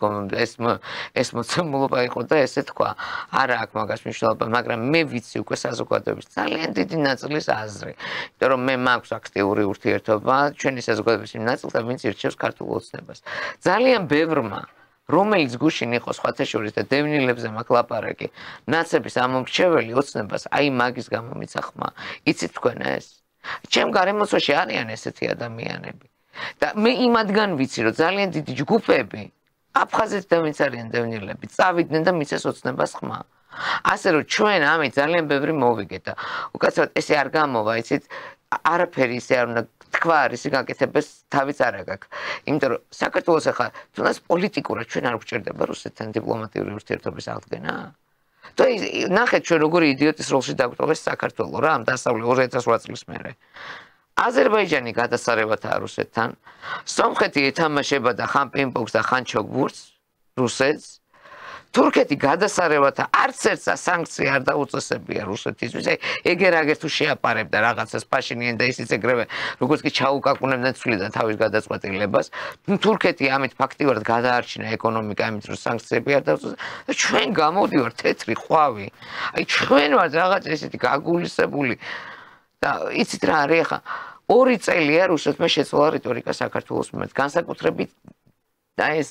ეს მოცემულობა იყო და ესე თქვა. არა აქვს მაგას მნიშვნელობა, მაგრამ მე ვიცი უკვე საზოგადოების ძალიან დიდი ნაწილის აზრი, იმიტომ რომ მე მაქვს აქტიური ურთიერთობა ჩვენი საზოგადოების იმ ნაწილთან, ვინც ირჩევს ქართულ ოცნებას. ძალიან ბევრმა რომელიც გუშინ იყო სხვათა შორის და დევნილებზე მაქვს ლაპარაკი, ნაცების ამომრჩეველი ოცნებას აი მაგის გამო მიცა ხმა. იცით თქვენ ეს? ჩემ გარემოცვაში არიან ესეთი ადამიანები. და მე იმადგან ვიცი, რომ ძალიან დიდი ჯგუფები აფხაზეთიდან ვინც არიან დევნილები, წავიდნენ და მიცეს ოცნებას ხმა. ასე რომ ჩვენ ამით ძალიან ბევრი მოვიგეთ და უკაცრავად ესე არ გამოვა, იცით, არაფერი ისე არ უნდა თქვა არის გაკეთებას თავიც არ აქვს. იმიტომ რომ საქართველოს ახლა თუნდაც პოლიტიკურად ჩვენ არ გვჭირდება რუსეთთან დიპლომატიური ურთიერთობის აღდგენა. თუ ნახეთ ჩვენ როგორი იდიოტის როლში დაგვტოვეს საქართველო რა ამ დასავლეთ 2008 წლის მერე აზერბაიჯანი გადასარევათა რუსეთთან სომხეთი ეთამაშება და ხან პინგ-პონგს და ხან ჩოგბურთს რუსეთს თურქეთი გადასარევათა არც ერთს სანქცია არ დაუწესებია რუსეთისთვის ეგერ აგერ თუ შეაპარებდა რაღაცას Փაშინიანი და ისიც ეგრევე როგორც კი ჩაუკაკუნებდნენ ცვლიდან თავის გადაწყვეტილებას თურქეთი ამით ფაქტიურად გადაარჩინა ეკონომიკა ამით რომ სანქციები არ დაუწესდა ჩვენ გამოვდივართ თეთრი ხვავი აი ჩვენ ვართ რაღაც ესეთი გაგულისებული და იცით რა არის ახლა 2 წელია რუსეთმა შეცვალა რიტორიკა საქართველოს მიმართ განსაკუთრებით და ეს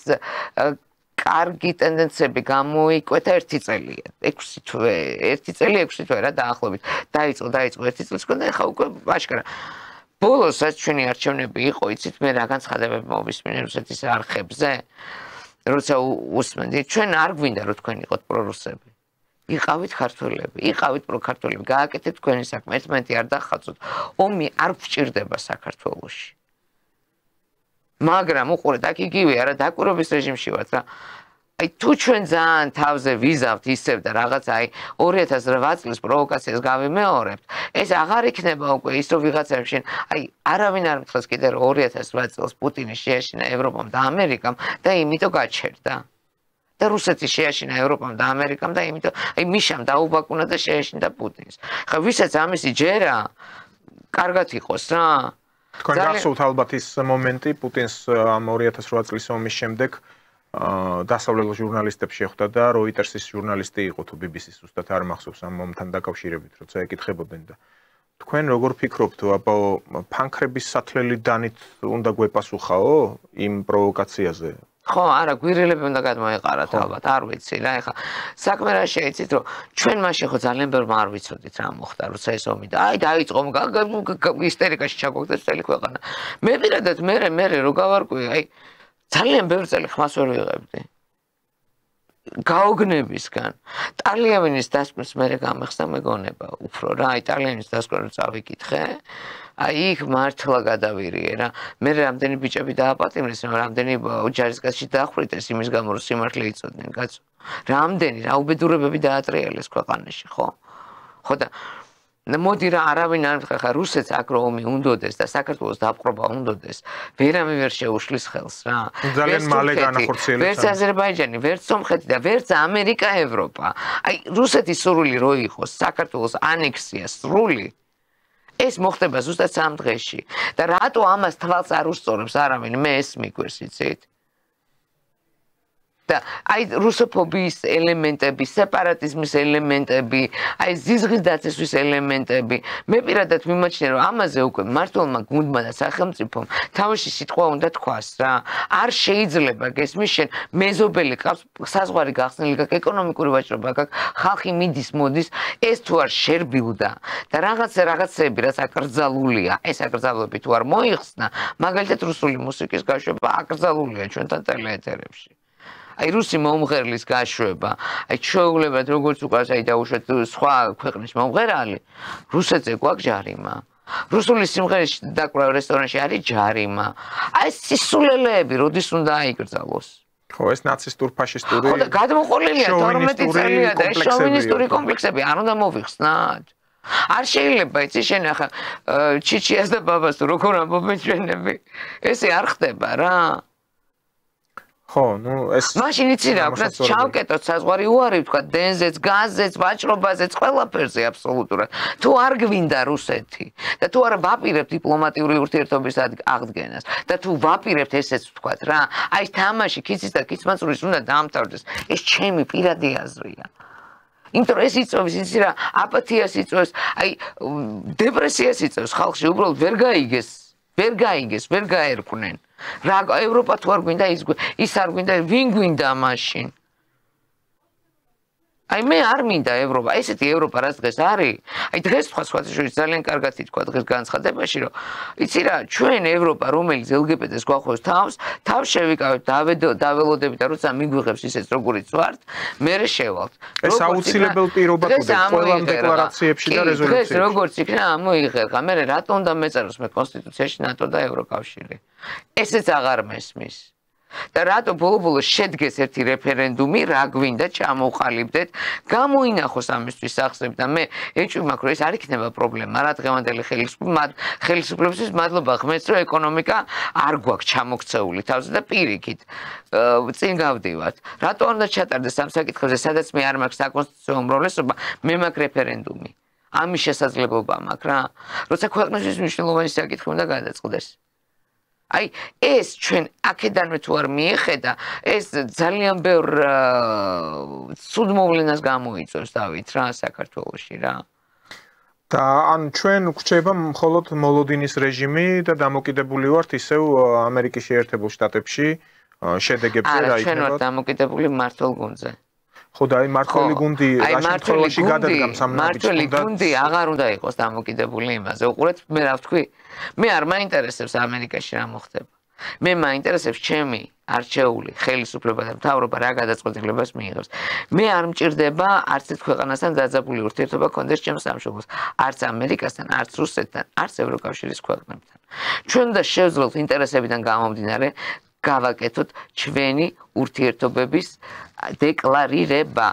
კარგი ტენდენციები გამოიკვეთა 1 წელია 6 თვე 1 წელი 6 თვე რა დაახლოებით დაიწყო 1 წლის კონდა ხა უკვე აშკარა ბოლოსაც ჩვენი არჩევნები იყო იცით მე რა განცხადებები მოვისმინე რუსეთის არხებზე როცა უსმენდი ჩვენ არ გვინდა რომ თქვენ იყოთ პრორუსები იყავით ქართველები იყავით პროქართველები გააკეთეთ თქვენი საქმე ერთმანეთი არ დახაცოთ ომი არ გვჭირდება საქართველოში მაგრამ უყურეთ აქ იგივე არა დაკვირვების რეჟიმში ვართ რა აი თუ ჩვენ ძალიან თავზე ვიზავთ ისევ და რაღაც აი 2008 წლის პროვოკაციას გავიმეორებთ ეს აღარ იქნება უკვე ის რომ ვიღაცებში აი არავინ არ მწეს კიდე რომ 2008 წელს პუტინი შეაშინა ევროპამ და ამერიკამ და იმითო გაჩერდა და რუსეთი შეაშინა ევროპამ და ამერიკამ და იმითო აი მიშამ დაუბაკუნა და შეაშინდა პუტინს ხა ვისაც ამისი ჯერა კარგად იყოს რა თქვენ გახსოვთ ალბათ ის მომენტი პუტინს ამ 2008 წლის ომის შემდეგ დასავლელ ჟურნალისტებს შეხვდა და Reuters-ის ჟურნალისტი იყო თუ BBC-ს უბრალოდ არ მახსოვს ამ მომთან დაკავშირებით როცა ეკითხებოდნენ და თქვენ როგორ ფიქრობთ აბა ფანქრების სათლელი დანით უნდა გვეპასუხაო იმ პროვოკაციაზე ხო არა გვირილები უნდა გადმოეყარათ ალბათ არ ვიცი რა ეხა საქმე რა შეიცით რომ ჩვენ მაშინ ხო ძალიან ბევრმა არ ვიცოდით რა მოხდა როცა ეს ომი და აი დაიწყო ისტერიკაში ჩაგვაგდეს წელი ქვეყანა მე პირადად მე რო გავარკვიე აი ძალიან ბევრი წელი ხმას ვერ ვიღებდი გაოგნებისგან ტალიანის დასკვნის მერე გამეხსნა მეგონება უფრო რა აი ტალიანის დასკვნა წავიკითხე აი იქ მართლა გადავირიე რა მე რამდენი ბიჭები დააპატიმრეს რამდენი ჯარისკაცში დაახვრიტეს იმის გამო რომ სიმართლე იწოდნენ კაცო რამდენი რა უბედურებები დაატრიალეს ქვეყანაში ხო და მოდი რა არავინ არ ხა რუსეთს აქ რომ ომი უნდოდეს და საქართველოს დაპყრობა უნდოდეს ვერამე ვერ შეუშლის ხელს რა ძალიან მალე განახორციელებს ვერც აზერბაიჯანი ვერც სომხეთი და ვერც ამერიკა ევროპა აი რუსეთის სურვილი რო იყოს საქართველოს ანექსია სრული ეს მოხდება ზუსტად 3 დღეში და რატო ამას თვალს არ უსწორებს არავინ მე ეს მიგვერს იცით და აი რუსოფობიის ელემენტები, სეპარატიზმის ელემენტები, აი ზიზღის დაცვის ელემენტები. მე პირადად მიმაჩნია რომ ამაზე უკვე მართლმა გუნდმა და სახელმწიფომ თავში სიტყვა უნდა თქვას რა. არ შეიძლება გესმის შენ მეზობელი ყავს საზღვარი გახსნილი გაქვს ეკონომიკური ვაჭრობა გაქვს ხალხი მიდის მოდის ეს თუ არ შერბილდა და რაღაცები რაც აკრძალულია ეს აკრძალვები თუ არ მოიხსნა მაგალითად რუსული მუსიკის გაშვება აკრძალულია ჩვენთან ტელეეთერებში. აი რუსი მომღერლის გაშვება, აი ჩვეულებრივად როგორც უკავს აი დაუშვათ სხვა ქვეყნის მომღერალი, რუსეთზე გვაქვს ჯარიმა. რუსული სიმღერის დაკვრა რესტორანში არის ჯარიმა. აი სისულელეები როდის უნდა აიკრძალოს? ხო, ეს ნაცისტურ ფაშისტური. ხო და გადმოყოლილია 12 წელია და ეს შოვინისტური კომპლექსები არ უნდა მოვიხსნათ. არ შეიძლება იცი შენ ახლა ჩიჩიას და ბაბას როგორ ამბობენ ჩვენები. ესე არ ხდება რა. ხო, ну ეს მაშინ იცი რა, უკრა ჩავკეტოთ საზღვარი უარი ვთქვა დენზეც, გაზზეც, ვაჭრობაზეც, ყველაფერზე აბსოლუტურად. თუ არ გვინდა რუსეთი და თუ არ ვაპირებთ დიპლომატიური ურთიერთობის აღდგენას და თუ ვაპირებთ ესეც ვთქვათ რა, აი თამაში ქიცის და ქიცმაწურის უნდა დაამთავრდეს. ეს ჩემი პირადი აზრია. იმიტომ რომ ეს იწვევს იცი რა, აპათიას იწვევს, აი დეპრესიას იწვევს ხალხში, უბრალოდ ვერ გაიგეს, ვერ გაერკვნენ. რა ევროპა თუ არ გვინდა ის არ გვინდა ვინ გვინდა მაშინ აი მე არ მინდა ევროპა ესეთი ევროპა რაც დღეს არის აი დღეს სხვა ძალიან კარგად ითქვა დღეს განცხადებაში რომ იცი რა ჩვენ ევროპა რომელიც LGBT-ს გვახვევს თავს შევიკავებთ დაველოდებით და როცა მიგვიღებს ისეც როგორიც ვართ მე შევალთ ეს აუცილებელ პირობა ყველა დეკლარაციებში და რეზოლუციებში დღეს როგორც იქნა ამოიღერხა მე რატომ უნდა მეწეროს მე კონსტიტუციაში ნატო და ევროკავშირი ესეც აღარ მესმის და რატო ბოლო-ბოლო შედგეს ერთი რეფერენდუმი, რა გვინდა ჩამოვყალიბდეთ, გამოინახოს ამისთვის სახსრები და მე ეჭვი მაქვს, რომ ეს არ იქნება პრობლემა, რა დღევანდელი ხელისუფლებისთვის მადლობა ღმერთს, რომ ეკონომიკა არ გვაქვს ჩამოქცეული თავზე და პირიქით წინ გავდივართ. რატო უნდა ჩატარდეს ამ საკითხებზე, სადაც მე არ მაქვს საკონსტიტუციო უმრავლესობა, მე მაქვს რეფერენდუმი. ამის შესაძლებლობა მაქვს რა. როცა ქვეყნისთვის მნიშვნელოვანი საკითხი უნდა გადაწყდეს. აი ეს ჩვენ აქედანვე თუ არ მიეხედა, ეს ძალიან ბევრ ცუდ მოვლენას გამოიწვევს დავით რა საქართველოში რა. და ან ჩვენ გვჭება მხოლოდ მოლოდინის რეჟიმი და დამოკიდებული ვართ ისევ ამერიკის შეერთებულ შტატებში შედეგებზე რა იქნება? ჩვენ ვართ დამოკიდებული მმართველ გუნდზე. ხო და აი მმართველი გუნდი რა შემთხვევაში გადადგა სამნაბიჯს? მმართველი გუნდი აღარ უნდა იყოს დამოკიდებული იმაზე. უყურეთ, მე რა ვთქვი? მე არ მაინტერესებს ამერიკაში რა მოხდება. მე მაინტერესებს ჩემი არჩეული ხელისუფლება და მთავრობა რა გადაწყვეტილებას მიიღებს. მე არ მჭირდება არც ერთ ქვეყანასთან დაძაბული ურთიერთობა კონდეს ჩემს სამშობლოს, არც ამერიკასთან, არც რუსეთთან, არც ევროკავშირის ქვეყნებთან. ჩვენ უნდა შევძლოთ ინტერესებიდან გამომდინარე გავაკეთოთ ჩვენი ურთიერთობების დეკლარირება.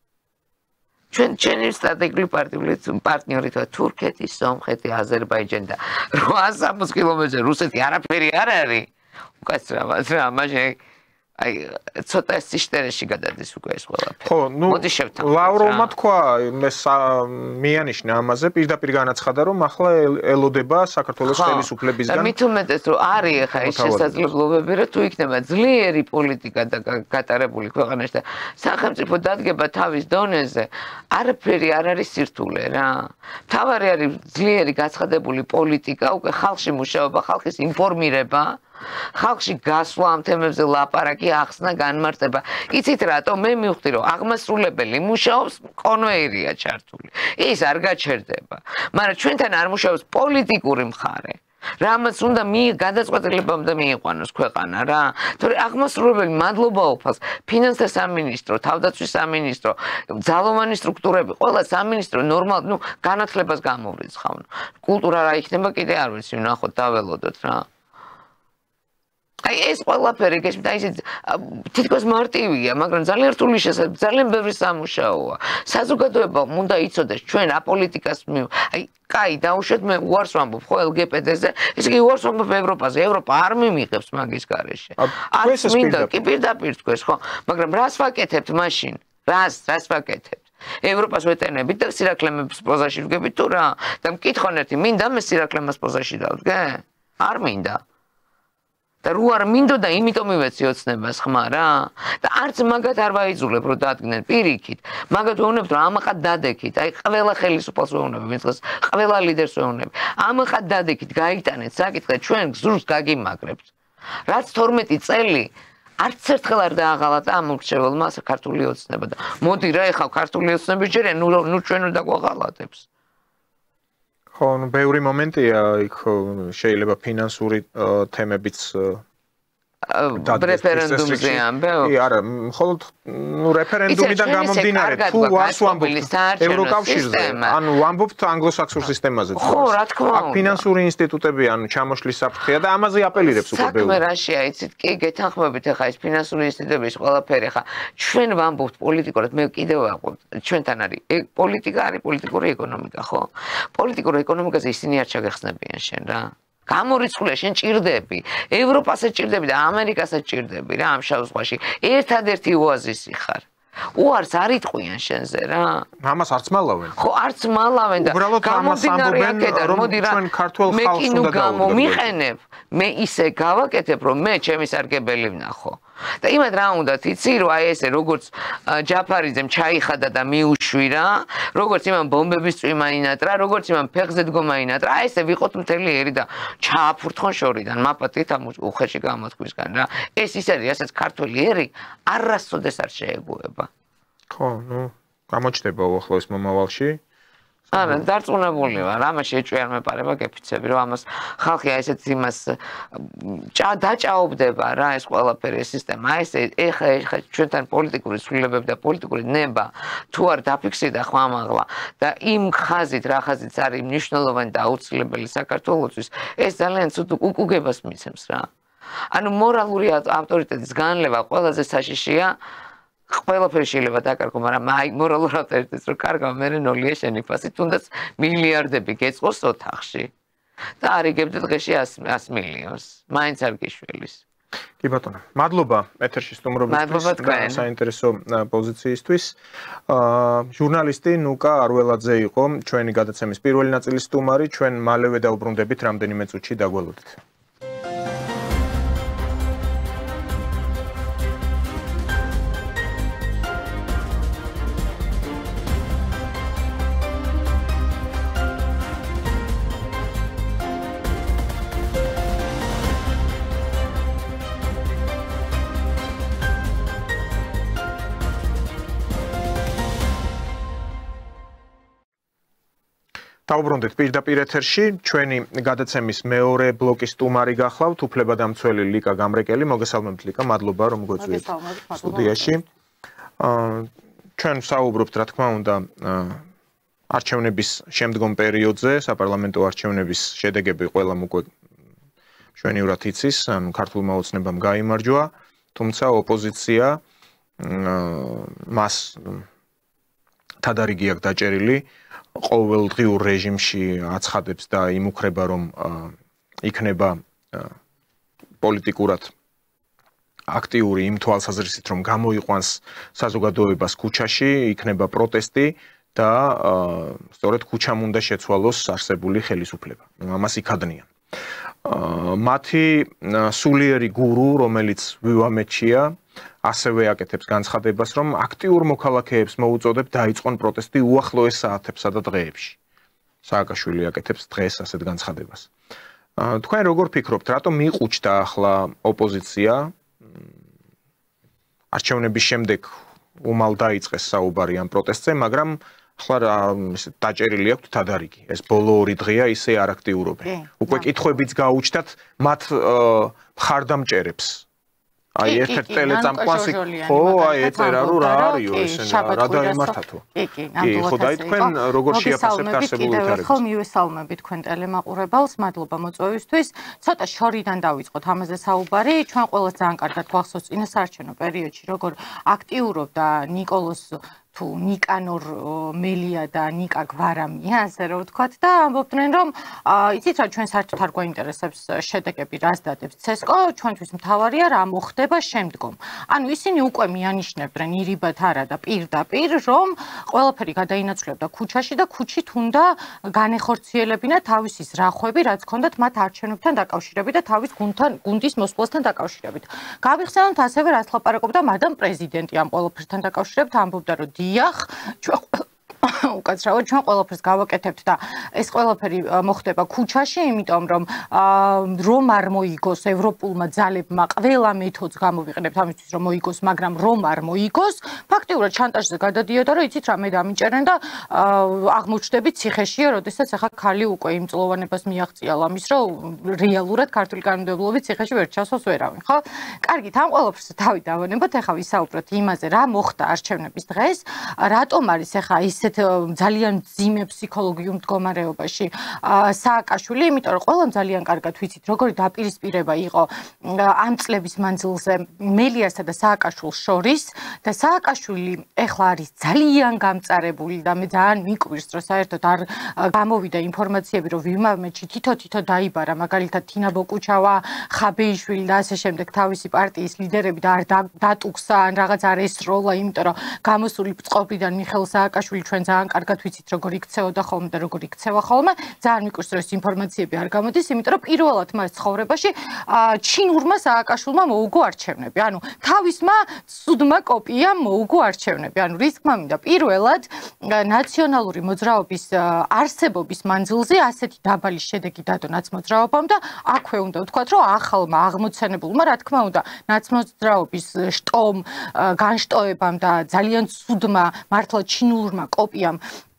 ჩვენი სტრატეგიული პარტნიორი თურქეთი, სომხეთი, აზერბაიჯანი და 800 კილომეტრზე რუსეთი არაფერი არ არის. უკაცრავად რა, მაშინ აი ცოტა სიშტერეში გადადის უკვე ეს ყველაფერი. ხო, ნუ ლავროვმა თქვა, მიანიშნა ამაზე, პირდაპირ განაცხადა, რომ ახლა ელოდება საქართველოს ხელისუფლებისგან. მით უმეტეს, რომ არის ახლა ეს შესაძლებლობები, რომ თუ იქნება ძლიერი პოლიტიკა და გატარებული ქვეყანაში და სახელმწიფო დადგება თავის დონეზე, არაფერი არ არის სირთულე რა. მთავარი არის ძლიერი გაცხადებული პოლიტიკა, უკვე ხალხში მუშაობა, ხალხის ინფორმირება. ხალხში გასვლა ამ თემებზე ლაპარაკი, ახსნა, განმარტება. იცით რატო? მე მივხვდი, რომ აღმასრულებელი მუშაობს, კონვეიერია ჩართული. ის არ გაჩერდება. მაგრამ ჩვენთან არ მუშაობს პოლიტიკური მხარე. რამაც უნდა გადაწყვეტილება უნდა მიიყვანოს ქვეყანა რა. თორე აღმასრულებელი მადლობა უფალს, ფინანსთა სამინისტრო, თავდაცვის სამინისტრო, ძალოვანი სტრუქტურები, ყველა სამინისტრო ნორმალ, განათლებას გამოვრიცხავენ. კულტურა რა იქნება კიდე არ ვიცი, ნახოთ, დაველოდოთ რა. აი ეს ყველაფერი გესმით, აი ეს თითქოს მარტივია, მაგრამ ძალიან რთული შესაძლებლობა, ძალიან ბევრი სამუშაოა. საზოგადოება უნდა იცოდეს ჩვენ აპოლიტიკას აი კაი, დაუშვათ მე უარს ვამბობ ხო LGBT-ზე, ესე იგი უარს ვამბობ ევროპაზე, ევროპა არ მიმიღებს მაგის გარეშე. არც მინდა კი პირდაპირ თქვეს ხო, მაგრამ რას ვაკეთებთ მაშინ? რას ვაკეთებთ? ევროპას ვეტენებით და სირაქლემების პოზაში ვდგებით თუ რა? და მკითხონ ერთი, მინდა მე სირაქლემას პოზაში დავდგე? არ მინდა. და რო არ მინდოდა, იმიტომ მივეცი ოცნებას ხმა რა. და არც მაგათ არ ვაიძულებ, რომ დადგნენ პირიქით. მაგათ ვეუბნებთ, რომ ამაყად დადექით. აი ყველა ხელისუფალს ვეუბნები, ვინც დღეს ყველა ლიდერს ვეუბნები. ამაყად დადექით, გაიტანეთ საკითხი, ჩვენ გზურს გაგიმაგრებთ. რაც 12 წელი არც ერთხელ არ დააღალატა ამ ურჩეველმა საქართველოს ოცნება და მოდი რა ეხლა ქართული ოცნები ჯერენ, ნუ ჩვენ უნდა გვაღალატებს. ხო, ბევრი მომენტია, იქ შეიძლება ფინანსური თემებიც რეფერენდუმზე ამბობ? კი, არა, მხოლოდ რეფერენდუმიდან გამომდინარე, თუ ვარს ვამბობთ ევროკავშირზე, ანუ ვამბობთ ანგლოსაქსონურ სისტემაზე. ხო, რა თქმა უნდა. აქ ფინანსური ინსტიტუტები, ანუ ჩამოშლის საფრთხეა და ამაზე აპელირებს უკვე ბევრი. საქმე რაშია, იცით, კი, გეთანხმებით ახლა ეს ფინანსური ინსტიტუტების ყველაფერი ახლა ჩვენ ვამბობთ პოლიტიკურად, მე კიდევ ვამბობ, ჩვენთან არის პოლიტიკა, არის პოლიტიკური ეკონომიკა, ხო? პოლიტიკურ ეკონომიკაზე ისინი არ ჩაგეხსნებიან შენ რა. გამორიცხულია შენ ჭირდები, ევროპასაც ჭირდები და ამერიკასაც ჭირდები რა ამ შავ ზღვაში. ერთადერთი ოაზისი ხარ. უარს არ იტყვიან შენზე რა. ამას არც მალავენ. ხო, არც მალავენ და გამომდინარე აქედან, მოდი რა. მე კი ნუ გამომიყენებ, მე ისე გავაკეთებ, რომ მე ჩემი სარგებელი ვნახო. და იმად რა უნდა იცი, რომ აი ესე როგორც ჯაფარიძემ ჩაიხადა და მიუშვი რა, როგორც იმან ბომბების წვიმა ინატრა, როგორც იმან ფეხზე დგომა ინატრა, აი ესე ვიყოთ მთელი ერი და ჩააფურთხონ შორიდან, მაპატით ამ უხეში გამოთქვისგან რა. ეს ის არის, რასაც ქართველი ერი არასოდეს არ შეეგუება. ხო, გამოჩნდება უახლოეს მომავალში. არა, დარწმუნებული ვარ, ამაში ეჭვი არ მეპარება გეფიცები, რომ ამას ხალხი აი ესეთ იმას დაჭაობდება რა ეს ყველაფერი სისტემა. აი ეს ეხა ჩვენთან პოლიტიკური ცვლილებები და პოლიტიკური ნება თუ არ დაფიქსირდა ხმამაღლა და იმ ხაზით, რა ხაზიც არის მნიშვნელოვანი და აუცილებელი საქართველოსთვის, ეს ძალიან ცუდ უკუგებას მიცემს რა. ანუ მორალური ავტორიტეტის განლევა ყველაზე საშიშია. ყველაფერი შეიძლება დაკარგო, მაგრამ აი მორალურ ავტორიტეტს რო კარგავ, მე ნოლია შენი ფასი, თუნდაც მილიარდები გეწყოს ოთახში. და არიგებდი დღეში 100 მილიონს. მაინც არ გიშველის. კი ბატონო, მადლობა ეთერში სტუმრობისთვის და საინტერესო პოზიციისთვის. ჟურნალისტი ნუკა არველაძე იყო ჩვენი გადაცემის პირველი ნაწილის სტუმარი, ჩვენ მალევე დავბრუნდებით რამდენიმე წუთში დაგველოდეთ. დავბრუნდით პირდაპირ ეთერში, ჩვენი გადაცემის მეორე ბლოკის სტუმარი გახლავთ, უფლებადამცველი ლიკა გამრეკელი. მოგესალმებით ლიკა, მადლობა რომ გვეწვიეთ სტუდიაში. ჩვენ ვსაუბრობთ რა თქმა უნდა არჩევნების შემდგომ პერიოდზე, საპარლამენტო არჩევნების შედეგები ყველამ უკვე ჩვენივრად იცის, ანუ ქართულმა ოცნებამ გაიმარჯვა, თუმცა ოპოზიცია მას თადარიგი აქვს დაჭერილი. ყოველდღიურ რეჟიმში აცხადებს და იმუქრება რომ იქნება პოლიტიკურად აქტიური იმ თვალსაზრისით რომ გამოიყვანს საზოგადოებას ქუჩაში, იქნება პროტესტი და სწორედ ქუჩამ უნდა შეცვალოს არსებული ხელისუფლება. ამას იქადნიან. მათი სულიერი გურუ, რომელიც ვივამეთშია, ასევე აკეთებს განცხადებას, რომ აქტიურ მოქალაქეებს მოუწოდებ დაიწყონ პროტესტი უახლოეს საათებსა და დღეებში. სააკაშვილი აკეთებს დღეს ასეთ განცხადებას. თქვენ როგორ ფიქრობთ, რატომ მიყუჩდა ახლა ოპოზიცია? არჩევნების შემდეგ უმალ დაიწყეს საუბარი ამ პროტესტზე, მაგრამ ახლა დაჭერილი აქვთ თადარიგი. ეს ბოლო 2 დღეა ისე არ აქტიურობენ. უკვე კითხვებიც გაუჩნდათ მათ მხარდამჭერებს. აი ერთ-ერთ ტელეწამყვანს ხო, აი ეწერა რომ რა არისო ესენი, რა დაემართათო. კი, ნამდვილად. ხო, დაი თქვენ როგორ შეაფასებთ არსებულ ვითარებას? ხო, მივესალმებით თქვენ ტელემაყურებელს, მადლობა მოწვევისთვის. ცოტა შორიდან დავიწყოთ ამაზე საუბარი. ჩვენ ყველას ძალიან კარგად გვახსოვს წინასაარჩევნო პერიოდში, როგორ აქტიურობდა ნიკოლოზ თუ ნიკანორ მელია და ნიკა გვარამია, ასე რომ ვთქვათ და ამბობდნენ რომ იცით რა ჩვენ საერთოდ არ გვაინტერესებს შედეგები, რას დადებს ცესკო, ჩვენთვის მთავარია რა მოხდება შემდგომ. ანუ ისინი უკვე მიანიშნებდნენ ირიბად არა და პირდაპირ რომ ყველაფერი გადაინაცვლებდა ქუჩაში და ქუჩით უნდა განეხორციელებინა თავისი ზრახვები, რაც ჰქონდათ მათ არჩევნებთან დაკავშირებით და თავის გუნდის მოსვლასთან დაკავშირებით. გავიხსენოთ ასევე რაც ლაპარაკობდა მადამ პრეზიდენტი ამ ყველაფერთან დაკავშირებით, ამბობდა რომ დიახ, უკაცრავად ჩვენ ყველაფერს გავაკეთებთ და ეს ყველაფერი მოხდება ქუჩაში, იმიტომ რომ არ მოიგოს ევროპულმა ძალებმა ყველა მეთოდს გამოვიყენებთ ამისთვის რომ მოიგოს, მაგრამ არ მოიგოს, ფაქტიურად შანტაჟზე გადადიოდა, რომ იცით რა მე დამიჭერენ და აღმოჩნდებით ციხეშია, როდესაც ახლა ქალი უკვე იმ წლოვანებას მიაღწია ლამის, რომ რეალურად ქართული კანონმდებლობით ციხეში ვერ ჩასვას ვერავინ, ხო? კარგით, ამ ყველაფერს თავი დავანებოთ, ახლა ვისაუბროთ იმაზე, რა მოხდა არჩევნების დღეს, რატომ არის ახლა ისეთ ძალიან ძიმე ფსიქოლოგიურ მდგომარეობაში სააკაშვილი, იმიტომ რომ ყველამ ძალიან კარგად ვიცით, როგორი დაპირისპირება იყო ამ წლების მანძილზე მელიასა და სააკაშვილს შორის და სააკაშვილი ეხლა არის ძალიან გამწარებული და მე ძალიან მიკვირს, რომ საერთოდ არ გამოვიდა ინფორმაციები, რომ ვიმამეთში თითო დაიბარა, მაგალითად თინა ბოკუჩავა, ხაბეიშვილი და ასე შემდეგ თავისი პარტიის ლიდერები და არ დატუქსა ან რაღაც არ ესროლა, იმიტომ რომ გამოსული წყობრიდან მიხეილ სააკაშვილი ჩვენ ძალიან კარგად ვიცით, როგორ იქცეოდა ხოლმე და როგორ იქცევა ხოლმე. ძალიან მიკვირს, რომ ეს ინფორმაციები არ გამოდის, იმიტომ რომ პირველად მას ცხოვრებაში ჩინურმა სააკაშვილმა მოუგო არჩევნები. ანუ თავისმა სუდმა კოპიამ მოუგო არჩევნები. ანუ რის თქმა მინდა, პირველად ნაციონალური მოძრაობის არსებობის მანძილზე ასეთი დაბალი შედეგი დადო ნაცმოძრაობამ და აქვე უნდა ვთქვათ, რომ ახალმა აღმოცენებულმა, რა თქმა უნდა, ნაცმოძრაობის შტომ, განშტოებამ და ძალიან სუდმა მართლა ჩინურმა კოპიამ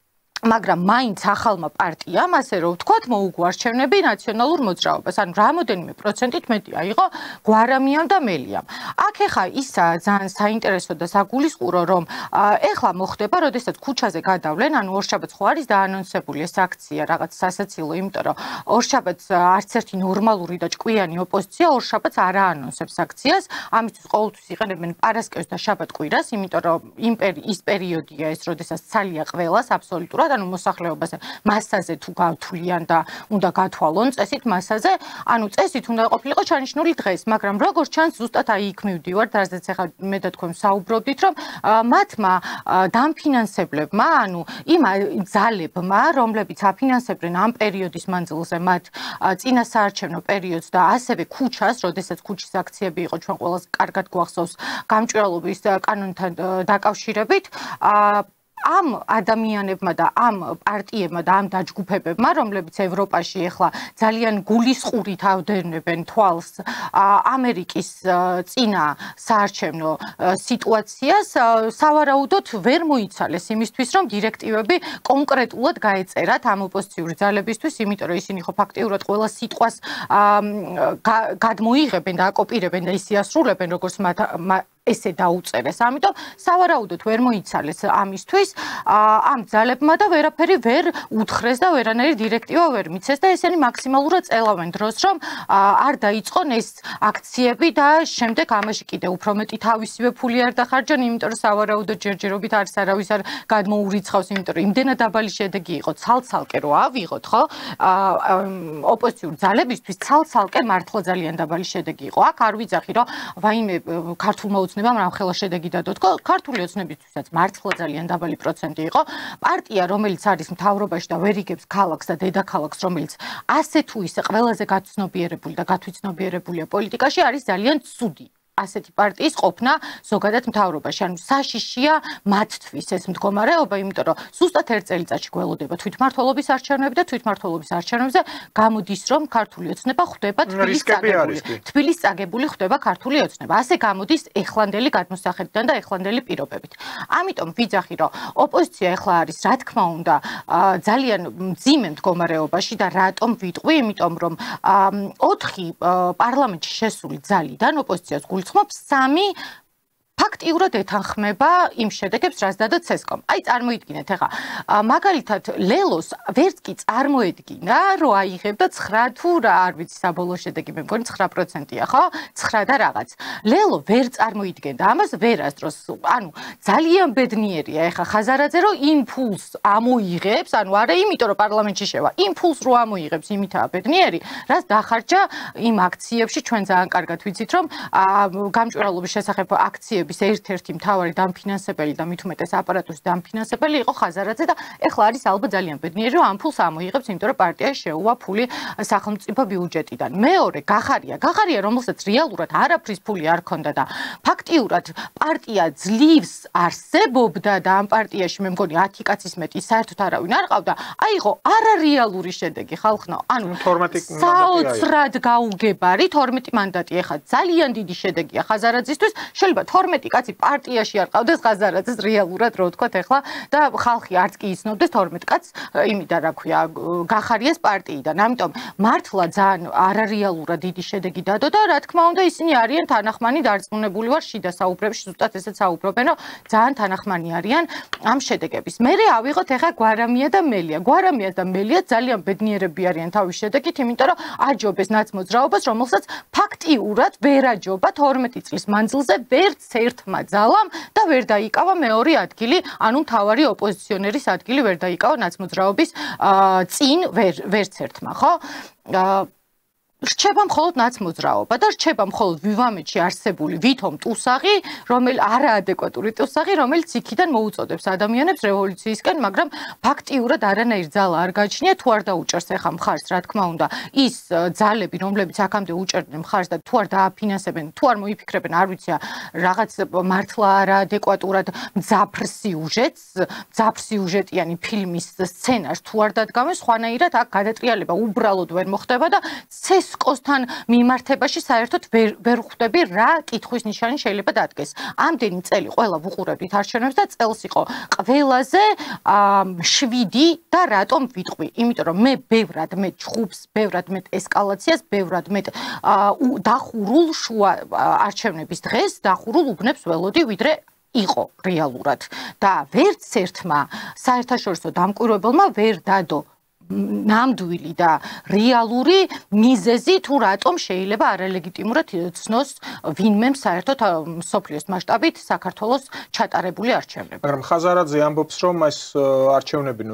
მაგრამ მაინც ახალმა პარტიამ, ასე რომ ვთქვათ, მოუგვარჩევნები ნაციონალურ მოძრაობას. ანუ რამოდენიმე პროცენტით მეტი აიღო გვარამიამ და მელიამ. აქ ეხა ისა ძალიან საინტერესო და საგულისყურო, რომ ეხლა მოხდება, როდესაც ქუჩაზე გადავლენ, ანუ ორშაბათს ხო არის დაანონსებული ეს აქცია, რაღაც სასაცილო, იმიტომ რომ ორშაბათს არც ერთი ნორმალური და ჭკვიანი ოპოზიცია ორშაბათს არ აანონსებს აქციას. ამისთვის ყოველთვის იყენებენ პარასკევს და შაბათ-კვირას, იმიტომ რომ ის პერიოდია ეს, როდესაც ცალია ყველას აბსოლუტურად, ანუ მოსახლეობაზე მასაზე თუ გავთვლიან და უნდა გათვალონ წესით მასაზე, ანუ წესით უნდა ყოფილიყო ჩანიშნული დღეს, მაგრამ როგორც ჩანს, ზუსტად აი იქ მივდივართ, რაზეც ახლა მე და თქვენ საუბრობდით, რომ მათმა დამფინანსებლებმა, ანუ იმ ძალებმა, რომლებიც აფინანსებდნენ ამ პერიოდის მანძილზე მათ წინასაარჩევნო პერიოდს და ასევე ქუჩას, როდესაც ქუჩის აქციები იყო, ჩვენ ყველას კარგად გვახსოვს გამჭვირვალობის კანონთან დაკავშირებით, ამ ადამიანებმა და ამ პარტიებმა და ამ დაჯგუფებებმა, რომლებიც ევროპაში ახლა ძალიან გულისყურით ავდევნებენ თვალს ამერიკის წინა საარჩევნო სიტუაციას, სავარაუდოდ ვერ მოიცალეს იმისთვის, რომ დირექტივები კონკრეტულად გაეწერათ ამ ოპოზიციური ძალებისთვის, იმიტომ რომ ისინი ხო ფაქტიურად ყველა სიტყვას გადმოიღებენ და აკოპირებენ და ისიასრულებენ, როგორც ესე დაუწერეს. ამიტომ სავარაუდოდ ვერ მოიცალეს ამისთვის ამ ძალებმა და ვერაფერი ვერ უთხრეს და ვერანაირი დირექტივა ვერ მიცეს და ესენი მაქსიმალურად წელავენ დროს, რომ არ დაიწყონ ეს აქციები და შემდეგ ამაში კიდე უფრო მეტი თავისივე ფული არ დახარჯონ, იმიტომ რომ სავარაუდოდ ჯერჯერობით არის არავის არ გადმოურიცხავს, იმიტომ რომ იმდენად დაბალი შედეგი იყო ცალ-ცალკე რო ავიღოთ, ხო? ოპოზიციური ძალებისთვის ცალ-ცალკე მართლა ძალიან დაბალი შედეგი იყო. აქ არ ვიძახი, რომ ვაიმე ქართულმა მაგრამ ხელა შედეგი დადოთ. ქართული ოცნებისთვისაც მართლა ძალიან დაბალი პროცენტი იყო. პარტია, რომელიც არის მთავრობაში და ვერ იგებს ქალაქს და დედაქალაქს, რომელიც ასე თუ ისე ყველაზე გაცნობიერებული და გათვითცნობიერებულია პოლიტიკაში, არის ძალიან ცუდი. ასეთი პარტიის ყოფნა ზოგადად მთავრობაში. ანუ საშიშია მათთვის ეს მდგომარეობა, იმიტომ რომ ზუსტად ერთ წელიწადში გველოდება თვითმმართველობის არჩევნები და თვითმმართველობის არჩევნებზე გამოდის, რომ ქართული ოცნება ხვდება თბილისის წაგებული ხვდება ქართული ოცნება. ასე გამოდის ეხლანდელი გადმოსახედიდან და ეხლანდელი პირობებით. ამიტომ ვიძახი, რომ ოპოზიცია ეხლა არის, რა თქმა უნდა, ძალიან მძიმე მდგომარეობაში და რატომ ვიტყვი, იმიტომ რომ 4 პარლამენტში შესული ძალიდან ოპოზიციას გულისხმობს 3 ფაქტიურად ეთანხმება იმ შედეგებს, რაც დადა ცესკომ. აი წარმოიდგინეთ ახლა, მაგალითად ლელოს ვერც კი წარმოედგინა, რომ აიღებდა 9 თუ რა, არ ვიცი, საბოლოო შედეგი მე მგონი 9%-ია, ხო? 9 და რაღაც. ლელო ვერ წარმოიდგენდა ამას ვერასდროს. ანუ ძალიან ბედნიერია ახლა ხაზარაძე, რომ იმპულს ამოიღებს, ანუ არა იმიტომ, რომ პარლამენტში შევა, იმპულს რო ამოიღებს, იმითაა ბედნიერი, რაც დახარჯა იმ აქციებში, ჩვენ ძალიან კარგად ვიცით, რომ გამჭვირვალობის შესახებ აქციები ერთ-ერთი მთავარი დამფინანსებელი და მით უმეტეს აპარატურის დამფინანსებელი იყო ხაზარაძე და ეხლა არის ალბათ ძალიან ბედნიერი, რომ ამ ფულს ამოიღებს, იმიტომ რომ პარტია შეუვა ფული სახელმწიფო ბიუჯეტიდან. მეორე, გახარია, რომელსაც რეალურად არაფრის ფული არ ქონდა და ფაქტიურად პარტია ძლივს არსებობდა და ამ პარტიაში მე მგონი 10 კაცის მეტი საერთოდ არავინ არ ყავდა, აიღო არარეალური შედეგი ხალხნო. ანუ 12 საოცრად გაუგებარი 12 მანდატი, ეხლა ძალიან დიდი შედეგია ხაზარაძისთვის, შეიძლება 12 კაცი პარტიაში არ ყავდეს ხაზარაძეს რეალურად რო ვთქვათ ეხლა და ხალხი არც კი იცნობდეს 12 კაცს იმიდან რა ქვია გახარიეს პარტიიდან. ამიტომ მართლა ძალიან არარეალურად დიდი შედეგი დადო და რა თქმა უნდა ისინი არიან თანახმანი, დარწმუნებული ვარ შიდა საუბრებში ზუსტად ესეც საუბრობენ, რომ ძალიან თანახმანი არიან ამ შედეგების. მერე ავიღოთ ეხლა გვარამია და მელია. გვარამია და მელია ძალიან ბედნიერები არიან თავის შედეგით, იმიტომ რომ აჯობეს ნაცმოძრაობას, რომელსაც ფაქტიურად ვერ აჯობა 12 წლის მანძილზე ვერც ერთმა ძალამ და ვერ დაიკავა მეორე ადგილი, ანუ მთავარი ოპოზიციონერის ადგილი ვერ დაიკავა ნაცმოძრაობის წინ ვერც ერთმა, ხო? რჩება მხოლოდ ნაცმოძრაობა და რჩება მხოლოდ ვივამეთში არსებული ვითომ ტუსაღი, არაადეკვატური ტუსაღი, რომელიც იქიდან მოუწოდებს ადამიანებს რევოლუციისკენ, მაგრამ ფაქტიურად არანაირ ძალა არ გაჩნია, თუ არ დაუჭერს ახლა მხარს, რა თქმა უნდა, ის ძალები, რომლებიც აქამდე უჭერდნენ მხარს და თუ არ დააფინანსებენ, თუ არ მოიფიქრებენ, არ ვიცი, რაღაც მართლა არაადეკვატურად მძაფრ სიუჟეტიანი ფილმის სცენარს თუ არ დადგამენ, სხვანაირად აქ გადატრიალება უბრალოდ ვერ მოხდება და სკოსთან მიმართებაში საერთოდ ვერ ხვდები რა კითხვის ნიშანი შეიძლება დადგეს. ამდენი წელი ყველა ვუყურებდით არჩევნებს და წელს იყო ყველაზე 7 და რატომ ვიტყვი? იმიტომ რომ მე ბევრად მეტ ჯგუფს, ბევრად მეტ ესკალაციას, ბევრად მეტ დახურულ შუა არჩევნების დღეს დახურულ უბნებს ველოდი, ვიდრე იყო რეალურად და ვერც ერთმა საერთაშორისო დამკვირვებელმა ვერ დადო ნამდვილი და რეალური მიზეზი თუ რატომ შეიძლება არალეგიტიმურად ცნოს ვინმემ საერთოდ მსოფლიოს მასშტაბით საქართველოს ჩატარებული არჩევნები. მაგრამ ხაზარაძე ამბობს, რომ ეს არჩევნები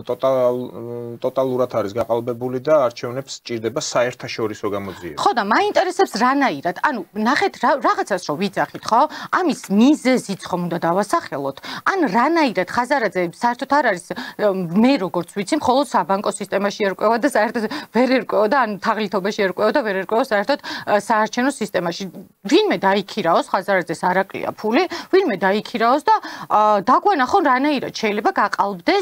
ტოტალურად არის გაყალბებული და არჩევნებს სჭირდება საერთაშორისო გამოძიება. ხო და მაინტერესებს რანაირად? ანუ ნახეთ რაღაცას რომ ვიძახით, ხო? ამის მიზეზიც ხომ უნდა დავასახელოთ? ან რანაირად ხაზარაძე საერთოდ არ არის მე როგორც ვიცი, მხოლოდ საბანკო სისტემაში ერკვევა და საერთოდ ვერ ერკვევა და ან თაღლითობაში ერკვევა და ვერ ერკვევა საერთოდ საარჩევნო სისტემაში. ვინმე დაიქირაოს, ხაზარაძეს არ აკლია ფული, ვინმე დაიქირაოს და დაგვანახონ რანაირად შეიძლება გაყალბდეს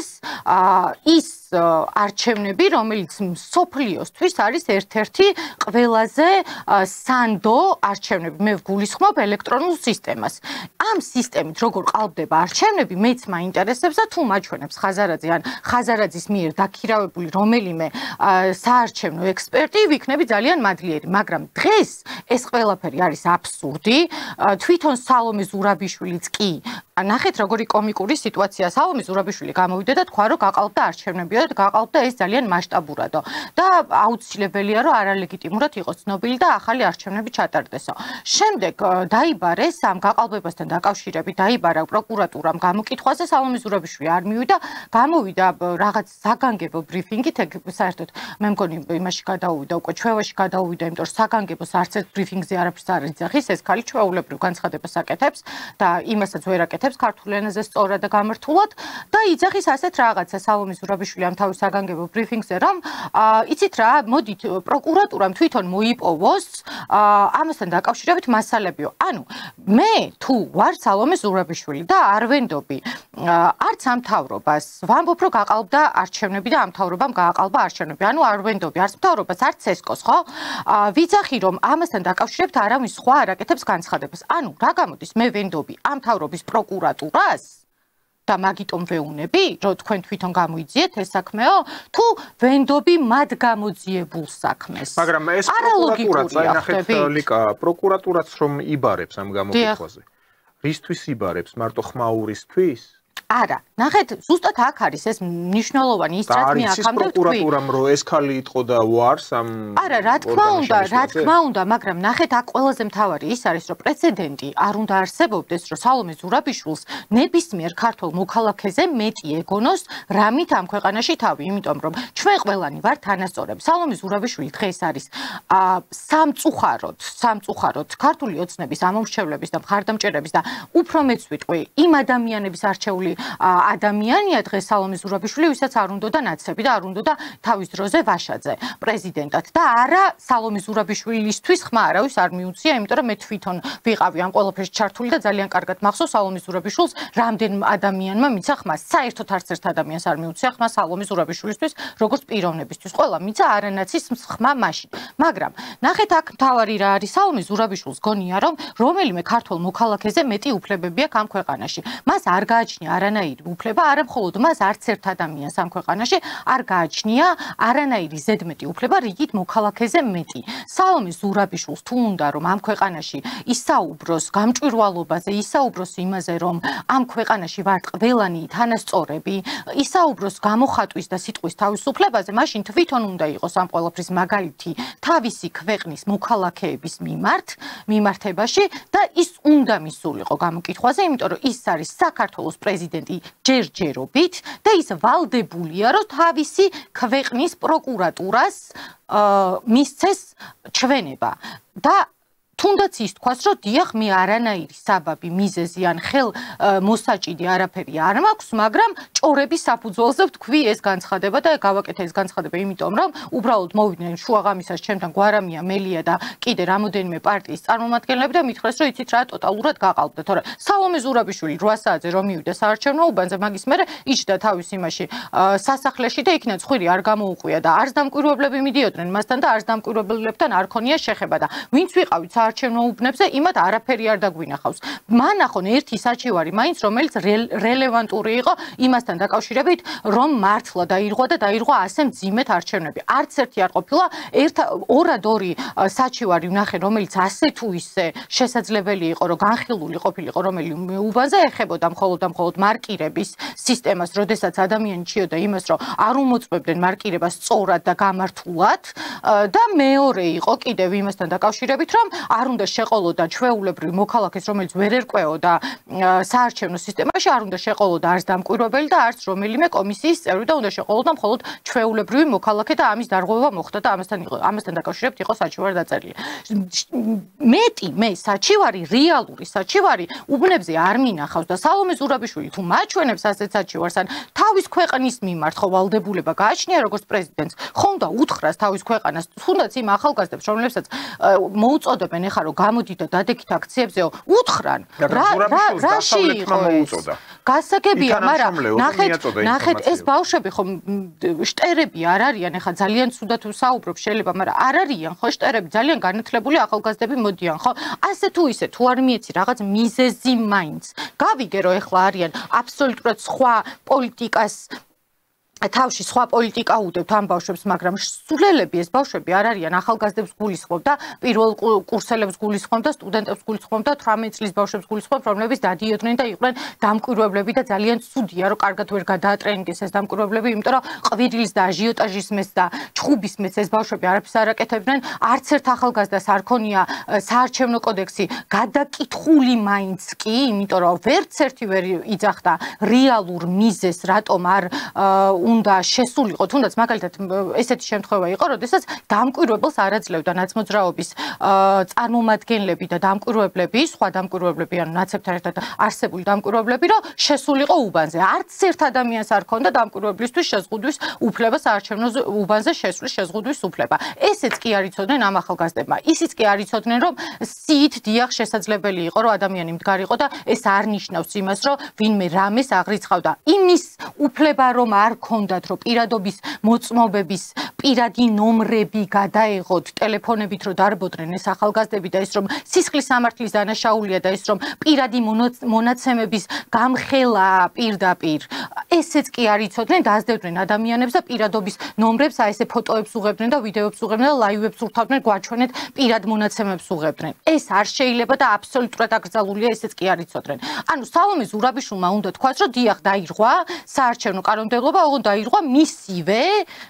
ის არჩევნები, რომელიც მსოფლიოსთვის არის ერთ-ერთი ყველაზე სანდო არჩევნები. მე ვგულისხმობ ელექტრონულ სისტემას. ამ სისტემით როგორ ყალბდება არჩევნები, მეც მაინტერესებს და თუ მაჩვენებს ხაზარაძე ან ხაზარაძის მიერ დაქირავებული რომელიმე საარჩევნო ექსპერტი, ვიქნები ძალიან მადლიერი, მაგრამ დღეს ეს ყველაფერი არის აბსურდი. თვითონ სალომე ზურაბიშვილიც კი ნახეთ როგორი კომიკური სიტუაცია. სალომე ზურაბიშვილი გამოვიდა და თქვა რომ გაყალბდა არჩევნები და გაყალბდა ეს ძალიან მასშტაბურადო და აუცილებელია რომ არალეგიტიმურად იყოს ცნობილი და ახალი არჩევნები ჩატარდესო. შემდეგ დაიბარეს ამ გაყალბებასთან დაკავშირებით დაიბარა პროკურატურამ გამოკითხვაზე სალომე ზურაბიშვილი არ მივიდა, გამოვიდა რაღაც საგანგებო ბრიფინგით, საერთოდ მე მგონი იმაში გადაუვიდა უკვე ჩვევაში გადაუვიდა, იმიტომ რომ საგანგებოს არც ერთ ბრიფინგზე არაფერს არ იძახის, ეს ქალი ჩვეულებრივ განცხადებას აკეთებს და იმასაც ვერ აკეთებს ქართულ ენაზე სწორად და გამართულად და იძახის ასეთ რაღაცა სალომე ზურაბიშვილი ამ თავის საგანგებო ბრიფინგზე, რომ იცით რა, მოდით პროკურატურამ თვითონ მოიპოვოს ამასთან დაკავშირებით მასალებიო. ანუ მე თუ ვარ სალომე ზურაბიშვილი და არ ვენდობი არც ამ მთავრობას, ვამბობ რომ გაყალბდა არჩევნები და ამ მთავრობამ გააყალბა არჩევნები. ანუ არ ვენდობი არც მთავრობას, არც ცესკოს, ხო? ვიძახი რომ ამასთან დაკავშირებით არავის სხვა არ აკეთებს განცხადებას. ანუ რა გამოდის, მე ვენდობი ამ მთავრობის პროკურატურას და მაგიტომ ვეუნები, რომ თქვენ თვითონ გამოიძიეთ ეს საქმეო, თუ ვენდობი მათ გამოძიებულ საქმეს. მაგრამ ეს პროკურატურაც, აი ნახეთ ლიკა, პროკურატურაც რომ იბარებს ამ გამოკითხვაზე. რისთვის იბარებს? მარტო ხმაურისთვის? არა, ნახეთ, ზუსტად აქ არის ეს მნიშვნელოვანი ის რაც მე აქამდე ვთქვი. პროკურატურამ რომ ეს ქალი იტყო და უარს ამ არა, რა თქმა უნდა, მაგრამ ნახეთ, აქ ყველაზე მთავარი ის არის, რომ პრეცედენტი არ უნდა არსებობდეს, რომ სალომე ზურაბიშვილს ნებისმიერ ქართულ მოქალაქეზე მეტი ეგონოს რამით ამ ქვეყანაში თავი, იმიტომ რომ ჩვენ ყველანი ვართ თანასწორები. სალომე ზურაბიშვილი დღეს არის სამწუხაროდ ქართული ოცნების ამომრჩევლების და მხარდამჭერების და უფრო მეც ვიტყვი, იმ ადამიანების არჩეული ადამიანია დღეს სალომე ზურაბიშვილი, ვისაც არ უნდოდა ნაცები და არ უნდოდა თავის დროზე ვაშაძე პრეზიდენტად და არა სალომე ზურაბიშვილისთვის ხმა არავის არ მიუწია, იმიტომ რომ მე თვითონ ვიყავი ამ ყველაფერში ჩართული და ძალიან კარგად მახსოვს სალომე ზურაბიშვილს რამდენ ადამიანმა მიცა ხმა. საერთოდ არც ერთ ადამიანს არ მიუწია ხმა სალომე ზურაბიშვილისთვის, როგორც პიროვნებისთვის. ყველა მიცა არანაცის ხმა მაშინ. მაგრამ ნახეთ აქ მთავარი რა არის, სალომე ზურაბიშვილს გონია რომ რომელიმე ქართულ მოქალაქეზე მეტი უფლებები აქვს ამ ქვეყანაში. მას არ გააჩნია არანაირი უფლება, არა მხოლოდ მას, არც ერთ ადამიანს ამ ქვეყანაში არ გააჩნია არანაირი ზედმეტი უფლება რიგით მოქალაქეზე მეტი. სალომე ზურაბიშვილს თუ უნდა რომ ამ ქვეყანაში ისაუბროს გამჭვირვალობაზე, ისაუბროს იმაზე, რომ ამ ქვეყანაში ვართ ყველანი თანასწორები, ისაუბროს გამოხატვის და სიტყვის თავისუფლებაზე, მაშინ თვითონ უნდა იყოს ამ ყველაფრის მაგალითი თავისი ქვეყნის მოქალაქეების მიმართებაში და ის უნდა მისულიყო გამოკითხვაზე, იმიტომ რომ ის არის საქართველოს პრეზიდენტი ჯერჯერობით და ის ვალდებულია, რომ თავისი ქვეყნის პროკურატურას მისცეს ჩვენება და თუნდაც ის თქვას, რომ დიახ, მე არანაირი საბაბი, მიზეზი ან ხელ მოსაჭიდი არაფერი არ მაქვს, მაგრამ ჭორების საფუძველზე ვთქვი ეს განცხადება და გავაკეთე ეს განცხადება, იმიტომ რომ უბრალოდ მოვიდნენ შუაღამისას ჩემთან გვარამია, მელია და კიდე რამოდენიმე პარტიის წარმომადგენლები და მითხრეს, რომ იცით რა, ტოტალურად გაყალბდა, თორე სალომე ზურაბიშვილი 8 საათზე რომ მივიდა საარჩევნო უბანზე, მაგის მერე იჯდა თავის იმაში სასახლეში და იქნა ცხვირი არ გამოუყვია და არც დამკვირვებლები მიდიოდნენ მასთან და არც დამკვირვებლებთან არ ქონია შეხება და ვინც ვიყავით საარჩევნო უბნებზე, იმათ არაფერი არ დაგვინახავს. მანახონ ერთი საჩივარი მაინც, რომელიც რელევანტური იყო იმასთან დაკავშირებით, რომ მართლა დაირღვა და დაირღვა ასე მძიმედ არჩევნები. არც ერთი არ ყოფილა, ორად ორი საჩივარი ვნახე, რომელიც ასე თუ ისე შესაძლებელი იყო, რომ განხილული ყოფილიყო რომელიმე უბანზე, ეხებოდა მხოლოდ მარკირების სისტემას, როდესაც ადამიანი ჩიოდა იმას, რომ არ უმოწმებდნენ მარკირებას სწორად და გამართულად და მეორე იყო კიდევ იმასთან დაკავშირებით, რომ არ უნდა შეყოლოდა ჩვეულებრივი მოქალაქეს, რომელიც ვერ ერკვეოდა საარჩევნო სისტემაში, არ უნდა შეყოლოდა არც დამკვირვებელი და არც რომელიმე კომისიის წევრი და უნდა შეყოლოდა მხოლოდ ჩვეულებრივი მოქალაქე და ამის დარღვევა მოხდა და ამასთან დაკავშირებით იყო საჩივარი დაწერილი. მე საჩივარი, რეალური საჩივარი უბნებზე არ მინახავს და სალომე ზურაბიშვილი თუ მაჩვენებს ასეთ საჩივარს ან თავის ქვეყნის მიმართ ხო ვალდებულება გააჩნია როგორც პრეზიდენტს, ხო უნდა უთხრას თავის ქვეყანას, თუნდაც იმ ახალგაზრდებს, რომლებსაც მოუწოდებენ ეხლა რომ გამოდით და დადექით აქციებზეო, უთხრან. რაში იყო ეს? გასაგებია, მაგრამ ნახეთ ეს ბავშვები ხო შტერები არ არიან, ეხლა ძალიან ცუდად ვსაუბრობ შეიძლება, მაგრამ არ არიან ხო შტერები, ძალიან განათლებული ახალგაზრდები მოდიან, ხო? ასე თუ ისე, თუ არ მიეცი რაღაც მიზეზი მაინც. გავიგე რომ ეხლა არიან აბსოლუტურად სხვა პოლიტიკას თავში სხვა პოლიტიკა უდევთ ამ ბავშვებს, მაგრამ სულელები ეს ბავშვები არ არიან ახალგაზრდებს გულისხმობ და პირველ კურსელებს გულისხმობ და სტუდენტებს გულისხმობ და 18 წლის ბავშვებს გულისხმობ, რომლებიც დადიოდნენ და იყვნენ დამკვირვებლები და ძალიან ცუდია რომ კარგად ვერ გადაატრენინგეს ეს დამკვირვებლები, იმიტომ რომ ყვირილის და აჟიოტაჟის მეც და ჩხუბის მეც ეს ბავშვები არაფერს არ აკეთებდნენ, არც ერთ ახალგაზრდას არ ქონია საარჩევნო კოდექსი გადაკითხული მაინც კი, იმიტომ რომ ვერც ერთი ვერ იძახდა რეალურ მიზეზს, რატომ არ უნდა შესულიყო, თუნდაც მაგალითად ესეთი შემთხვევა იყო, როდესაც დამკვირვებელს არ აძლევდა ნაცმოძრაობის წარმომადგენლები და დამკვირვებლები, სხვა დამკვირვებლები, ანუ ნაცებთან ერთად არსებული დამკვირვებლები, რომ შესულიყო უბანზე. არც ერთ ადამიანს არ ქონდა დამკვირვებლისთვის შეზღუდვის უფლება საარჩევნო უბანზე შესვლის შეზღუდვის უფლება. ესეც კი არ იცოდნენ ამ ახალგაზრდებმა. ისიც კი არ იცოდნენ, რომ სიით დიახ შესაძლებელი იყო, რომ ადამიანი მდგარიყო და ეს არ ნიშნავს იმას, რომ ვინმე რამეს აღრიცხავდა. იმის უფლება რომ არ ქონდათ, რომ პირადობის მოწმობების პირადი ნომრები გადაეღოთ ტელეფონებით, რომ დარბოდნენ ეს ახალგაზრდები და ეს რომ სისხლის სამართლის დანაშაულია და ეს რომ პირადი მონაცემების გამხელა პირდაპირ. ესეც კი არ იცოდნენ, დაძდევდნენ ადამიანებს და პირადობის ნომრებს აი ესე ფოტოებს უღებდნენ და ვიდეოებს უღებდნენ და ლაივებს ურთავდნენ, გვაჩვენეთ პირად მონაცემებს უღებდნენ. ეს არ შეიძლება და აბსოლუტურად აკრძალულია, ესეც კი არ იცოდნენ. ანუ სალომე ზურაბიშვილმა უნდა თქვას, რომ დიახ დაირღვა საარჩევნო კანონმდებლობა, ოღონდ დაირღვა მისივე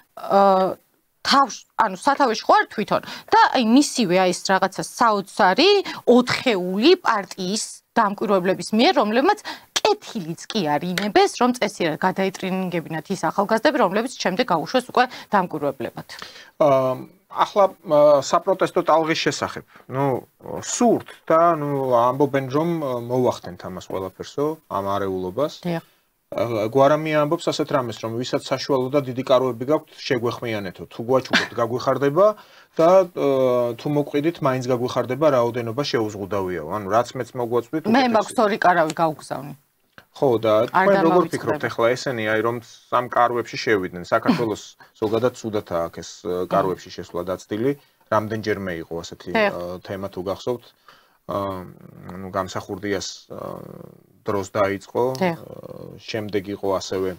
ანუ სათავეში ხო არ თვითონ და აი მისივე აი ეს რაღაცა საოცარი 4-ეული პარტიის დამკვირვებლების მიერ, რომლებმაც კეთილიც კი არ ინებეს, რომ წესიერად გადაეტრენინგებინათ ის ახალგაზრდები, რომლებიც შემდეგ გაუშვეს უკვე დამკვირვებლებად. ახლა საპროტესტო ტალღის შესახებ. სურთ და ამბობენ რომ მოვახდენთ ამას ყველაფერსო, ამ არეულობას. დიახ. გვარამია ამბობს ასეთ რამეს, რომ ვისაც საშუალო და დიდი კაროები გაქვთ, შეგვეხმიანეთო. თუ გვაჩუქებთ, გაგვიხარდება და თუ მოყვიდით, მაინც გაგვიხარდება რაოდენობა შეუზღუდავიაო. ანუ რაც მეც მოგვაწვდით, მე მაქვს ორი კარავი გავგზავნი. ხო და თქვენ როგორ ფიქრობთ ახლა ესენი აი რომ სამ კარვებში შევიდნენ საქართველოს ზოგადად ცუდად აქვს ეს კარვებში შესვლა დაცდილი რამდენჯერმე იყო ასეთი თემა თუ გახსოვთ ანუ გამსახურდიას დროს დაიწყო შემდეგ იყო ასევე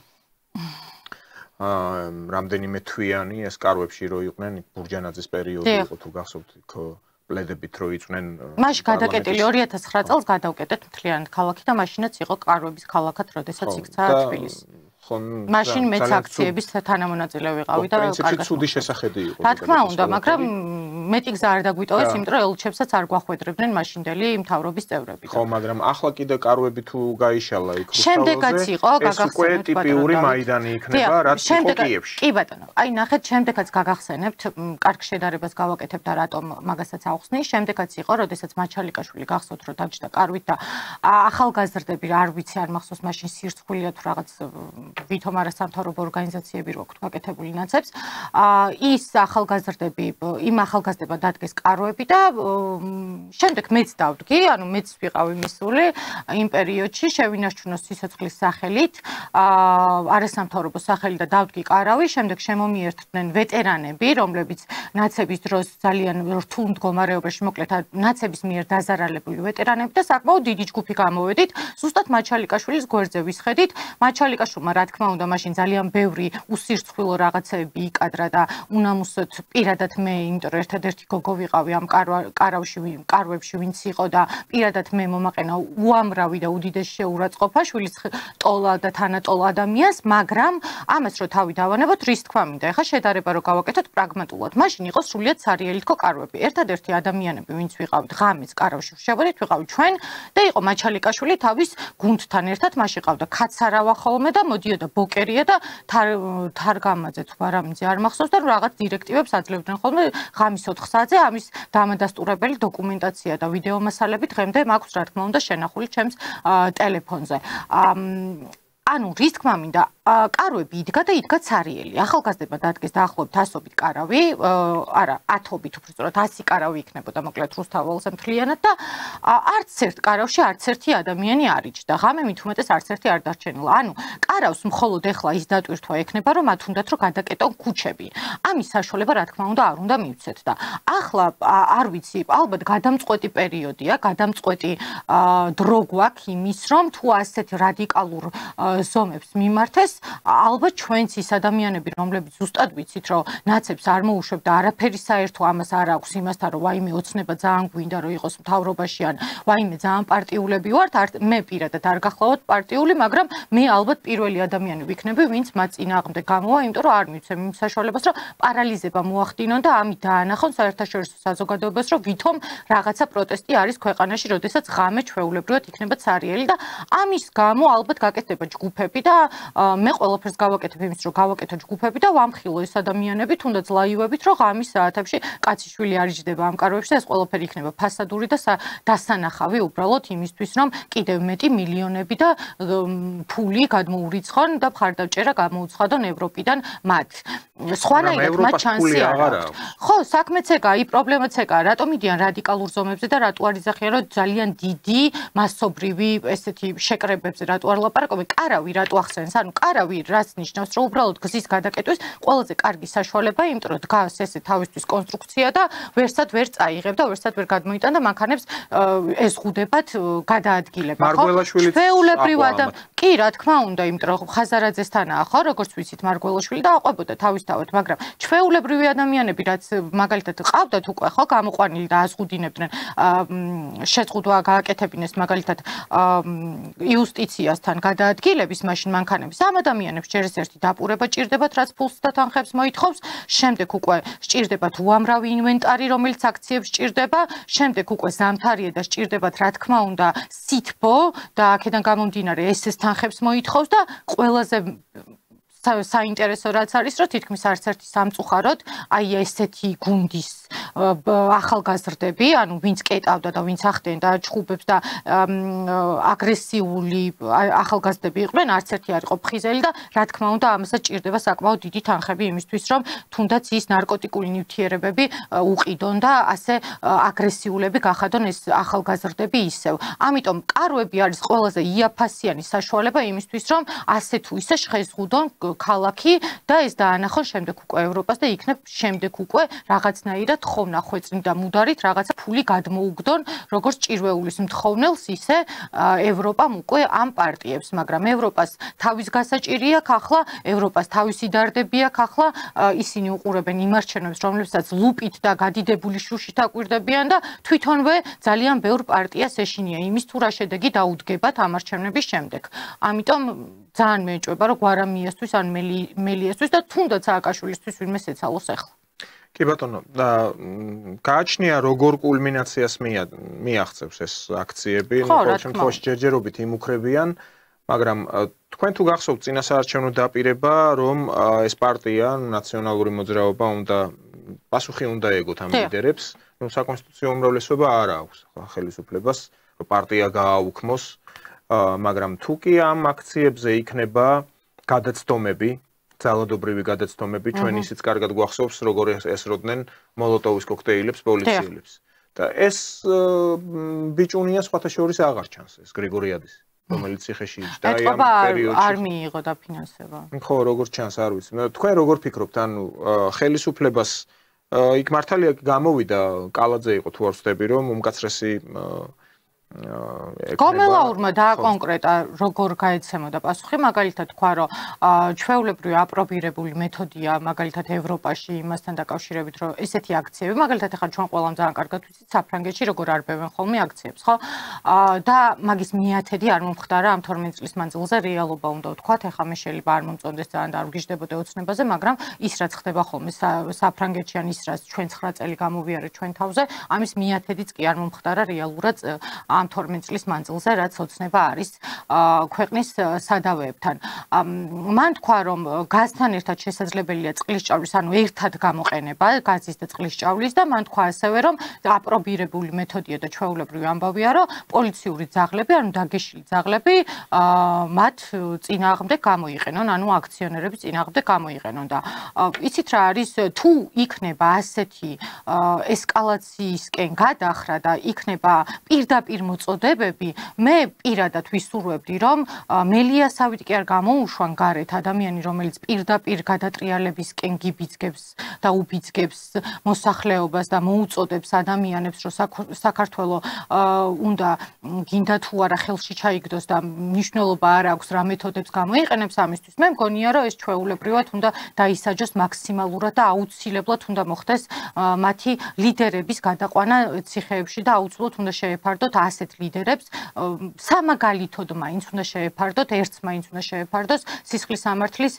რამდენიმე თვიანი ეს კარვებში რო იყვნენ ბურჯანაძის პერიოდი იყო თუ გახსოვთ პლედებით რო იწვნენ მაშინ გადაკეტილი 2009 წელს გადავკეტეთ მთლიანად ქალაქი და მაშინაც იყო კარვების ქალაქად როდესაც იქცა თბილისი მაშინ მეც აქციების თანამონაწილე ვიყავი და პრინციპში ცუდი შესახედი იყო. რა თქმა უნდა, მაგრამ მეტი გზა არ დაგვიტოვეს, იმიტომ რომ ელჩებსაც არ გვახვედრებდნენ მაშინდელი მთავრობის წევრები. ხო, მაგრამ ახლა კიდე კარვები თუ გაიშალა იქ რუსთაველზე. შემდეგაც იყო გაგახსენებთ ეს უკვე ტიპიური მაიდანი იქნება, რაც იყო კიევში. კი ბატონო, აი ნახეთ, შემდეგაც გაგახსენებთ, კარგ შედარებას გავაკეთებთ და რატომ მაგასაც აუხსნი, შემდეგაც იყო, როდესაც მაჩალიკაშვილი გახსოვთ, რომ დაჯდა კარვით და ახალგაზრდები არ ვიცი, არ მახსოვს მაშინ სირცხვილია თუ რაღაც ვითომ არასამთავრობო ორგანიზაციები რო აქვს გაკეთებული ნაცებს, ის ახალგაზრდები, იმ ახალგაზრდება დადგეს კარვები და შემდეგ მეც დავდგი, ანუ მეც ვიყავი მისული იმ პერიოდში შევინარჩუნოს სიცოცხლის სახელით, არასამთავრობო სახელით და დავდგი კარავი, შემდეგ შემომიერთდნენ ვეტერანები, რომლებიც ნაცების დროს ძალიან რთულ მდგომარეობაში, მოკლედ ნაცების მიერ დაზარალებული ვეტერანები და საკმაოდ დიდი ჯგუფი გამოვედით, ზუსტად მაჩალიკაშვილის გვერდზე ვისხედით. მაჩალიკაშვილმა რა თქმა უნდა მაშინ ძალიან ბევრი უსირცხვილო რაღაცები იკადრა და უნამუსოდ პირადად მე, იმიტომ რომ ერთადერთი გოგო ვიყავი ამ კარვებში, ვინც იყო და პირადად მე მომაყენა უამრავი და უდიდესი შეურაცხყოფა შვილის ტოლა და თანატოლა ადამიანს, მაგრამ ამას რო თავი დავანებოთ, რის თქვა მინდა, ეხლა შედარება რო გავაკეთოთ პრაგმატულად. მაშინ იყო სრულიად სარიელი თქო კარვები. ერთადერთი ადამიანები, ვინც ვიყავთ ღამეს კარავში ვშევედით, ვიყავით ჩვენ და იყო მაჩალიკაშვილი თავის გუნდთან ერთად, მაშინ ყავდა კაცარავა ხოლმე და მოდიოდა ბოკერია და თარგამაძე თუ არამინძე არ მახსოვს და რაღაც დირექტივებს აძლევდნენ ხოლმე ღამის 4 საათზე ამის დამადასტურებელი დოკუმენტაცია და ვიდეო მასალები დღემდე მაქვს რა თქმა უნდა შენახული ჩემს ტელეფონზე. ანუ რის თქმა მინდა კარვები იდგა და იდგა ცარიელი. ახალგაზრდება დადგეს დაახლოებით 100-ობით კარავი, არა 10-ობით უბრალოდ 100 კარავი იქნებოდა მოკლედ რუსთაველზე მთლიანად და არც ერთ კარავში არც ერთი ადამიანი არ იჯდა. ღამე მით უმეტეს არც ერთი არ დარჩენილა. ანუ კარავს მხოლოდ ეხლა ის დატვირთვა ექნება, რომ მათ უნდათ რომ გადაკეტონ ქუჩები. ამის საშუალება რა თქმა უნდა არ უნდა მივცეთ და ახლა არ ვიცი, ალბათ გადამწყვეტი პერიოდია, გადამწყვეტი დრო გვაქვს იმის, რომ თუ ასეთ რადიკალურ ზომებს მიმართეს, ალბათ ჩვენც ის ადამიანები, რომლებიც ზუსტად ვიცით, რომ ნაცებს არ მოუშვებთ და არაფერი საერთო ამას არ აქვს იმასთან, რომ ვაიმე ოცნება ძალიან გვინდა, რომ იყოს მთავრობაში ან ვაიმე ძალიან პარტიულები ვართ, მე პირადად არ გახლავთ პარტიული, მაგრამ მე ალბათ პირველი ადამიანი ვიქნები, ვინც მათ წინააღმდეგ გამოვა, იმიტომ რომ არ მივცემ იმ საშუალებას, რომ პარალიზება მოახდინონ და ამით დაანახონ საერთაშორისო საზოგადოებას, რომ ვითომ რაღაცა პროტესტი არის ქვეყანაში, როდესაც ღამე ჩვეულებრივად იქნება ცარიელი და ამის გამო ალბათ გაკეთდება ჯგუფები და მე ყველაფერს გავაკეთებ იმის რომ გავაკეთო ჯგუფები და ვამხილო ეს ადამიანები თუნდაც ლაივებით რომ ღამის საათებში კაციშვილი არ იჯდება ამ კარვებში და ეს ყველაფერი იქნება ფასადური და დასანახავი უბრალოდ იმისთვის რომ კიდევ მეტი მილიონები და ფული გადმოურიცხონ და მხარდაჭერა გამოუცხადონ ევროპიდან მათ სხვანაირად მათ შანსი არ აქვს ხო საქმეც ეგაა პრობლემაც ეგაა რატომ იდიან რადიკალურ ზომებზე და რატო არ იზახიან რომ ძალიან დიდი მასობრივი ესეთი შეკრებებზე რატო არ ლაპარაკობენ კარავი რატო ახსენს ანუ კარავი რაც ნიშნავს რომ უბრალოდ გზის გადაკეტვის ყველაზე კარგი საშუალება იმიტომ რომ დგას ესე თავისთვის კონსტრუქცია და ვერსად ვერ წაიღებ და ვერსად ვერ გადმოიტან და მანქანებს ეზღუდებათ გადაადგილება ხო ჩვეულებრივ адам კი რა თქმა უნდა იმიტომ რომ ხაზარაძესთანაა ხო როგორც ვიცით მარგველაშვილი და აყვებოდა თავისთავად მაგრამ ჩვეულებრივი ადამიანები რაც მაგალითად ყავდათ უკვე ხო გამოყვანილი და აზღუდინებდნენ შეზღუდვა გააკეთებინეს მაგალითად იუსტიციასთან გადაადგილების მაშინ მანქანების ამ ადამიანებს ჯერ ერთი დაპურება ჭირდებათ რაც ფულს და თანხებს მოითხოვს შემდეგ უკვე სჭირდებათ უამრავი ინვენტარი რომელიც აქციებს ჭირდება შემდეგ უკვე ზამთარია და სჭირდებათ რა თქმა უნდა სითბო და აქედან გამომდინარე SS თანხებს მოითხოვს და ყველაზე საინტერესო რაც არის რომ თითქმის არც ერთი სამწუხაროდ აი ესეთი გუნდის ახალგაზრდები ანუ ვინც კეტავდა და ვინც ახდენდა ჩხუბებს და აგრესიული ახალგაზრდები იყვნენ არც ერთი არ იყო ფხიზელი და რა თქმა უნდა ამასაც ჭირდება საკმაოდ დიდი თანხები იმისთვის რომ თუნდაც ის ნარკოტიკული ნივთიერებები უყიდონ და ასე აგრესიულები გახადონ ეს ახალგაზრდები ისევ ამიტომ კარვები არის ყველაზე იაფასიანი საშუალება იმისთვის რომ ასე თუ ისე შეზღუდონ ქალაქი და ეს დაანახონ შემდეგ უკვე ევროპას და იქნებ შემდეგ უკვე რაღაცნაირად ხომ ნახვეწნით და მუდარით რაღაცა ფული გადმოუგდონ როგორც ჭირვეულის მთხოვნელს, ისე ევროპამ უკვე ამ პარტიებს, მაგრამ ევროპას თავის გასაჭირი აქვს ახლა, ევროპას თავისი დარდები აქვს ახლა, ისინი უყურებენ იმ არჩევნებს, რომლებსაც ლუპით და გადიდებული შუშით აკვირდებიან და თვითონვე ძალიან ბევრ პარტიას ეშინია იმის თუ რა შედეგი დაუდგებათ ამ არჩევნების შემდეგ. ამიტომ ძალიან მეეჭვება, რომ გვარამიესთვის ან მელიესთვის და თუნდაც სააკაშვილისთვის ვინმე ეცალოს ახლა. კი ბატონო, და გააჩნია როგორ კულმინაციას მიაღწევს ეს აქციები, ყოველ შემთხვევაში ჯერჯერობით იმუქრებიან, მაგრამ თქვენ თუ გახსოვთ წინა საარჩევნო დაპირება, რომ ეს პარტია, ნაციონალური მოძრაობა პასუხი უნდა ეგოთ ამ ლიდერებს, რომ საკონსტიტუციო უმრავლესობა არ აქვს ხელისუფლებას, რომ პარტია გააუქმოს, მაგრამ თუ კი ამ აქციებზე იქნება გადაცდომები, ძალადობრივი გადაცდომები, ჩვენ ისიც კარგად გვახსოვს, როგორ ესროდნენ მოლოტოვის კოქტეილებს პოლიციელებს. და ეს ბიჭუნია სხვათა შორის აღარ ჩანს, ეს გრიგორიადის, რომელიც ციხეში იჯდა ამ პერიოდში. არ მიიღო დაფინანსება. ხო, როგორც ჩანს, არ ვიცი. თქვენ როგორ ფიქრობთ, ანუ ხელისუფლებას იქ მართალია გამოვიდა კალაძე იყო თუ არ ვცდები, რომ უმკაცრესი გომელაურმა დააკონკრეტა როგორ გაეცემოდა პასუხი, მაგალითად თქვა, რომ ჩვეულებრივი აპრობირებული მეთოდია, მაგალითად ევროპაში იმასთან დაკავშირებით, რომ ესეთი აქციები, მაგალითად ახლა ჩვენ ყველამ ძალიან კარგად ვიცით საფრანგეთში როგორ არბევენ ხოლმე აქციებს, ხო? და მაგის მიათედი არ მომხდარა ამ 12 წლის მანძილზე რეალობა უნდა ვთქვათ, ახლა მე შეიძლება არ მომწონდეს ძალიან და არ ვგიჟდებოდე ოცნებაზე, მაგრამ ის რაც ხდება ხოლმე საფრანგეთში ან ის რაც ჩვენ 9 წელი გამოვიარეთ ჩვენ თავზე, ამის მიათედიც კი არ მომხდარა რეალურად ამ 12 წლის მანძილზე, რაც ოცნება არის ქვეყნის სადავეებთან. მან თქვა, რომ გაზთან ერთად შესაძლებელია წყლის ჭავლის, ანუ ერთად გამოყენება გაზის და წყლის ჭავლის და მან თქვა ასევე, რომ აპრობირებული მეთოდია და ჩვეულებრივი ამბავია, რომ პოლიციური ძაღლები, ანუ დაგეშილი ძაღლები მათ წინააღმდეგ გამოიყენონ, ანუ აქციონერების წინააღმდეგ გამოიყენონ და იცით რა არის, თუ იქნება ასეთი ესკალაციისკენ გადახრა და იქნება პირდაპირ მოწოდებები, მე პირადად ვისურვებდი, რომ მელიასავით კი არ გამოუშვან გარეთ ადამიანი, რომელიც პირდაპირ გადატრიალებისკენ გიბიძგებს და უბიძგებს მოსახლეობას და მოუწოდებს ადამიანებს, რომ საქართველოს უნდა გინდა თუ არა ხელში ჩაიგდოს და მნიშვნელობა არ აქვს რა მეთოდებს გამოიყენებს ამისთვის. მე მგონია, რომ ეს ჩვეულებრივად უნდა დაისაჯოს მაქსიმალურად და აუცილებლად უნდა მოხდეს მათი ლიდერების გადაყვანა ციხეებში და აუცილებლად უნდა შეეფარდოთ ასეთ ლიდერებს, სამაგალითოდ მაინც უნდა შეეფარდოთ, ერთს მაინც უნდა შეეფარდოს სისხლის სამართლის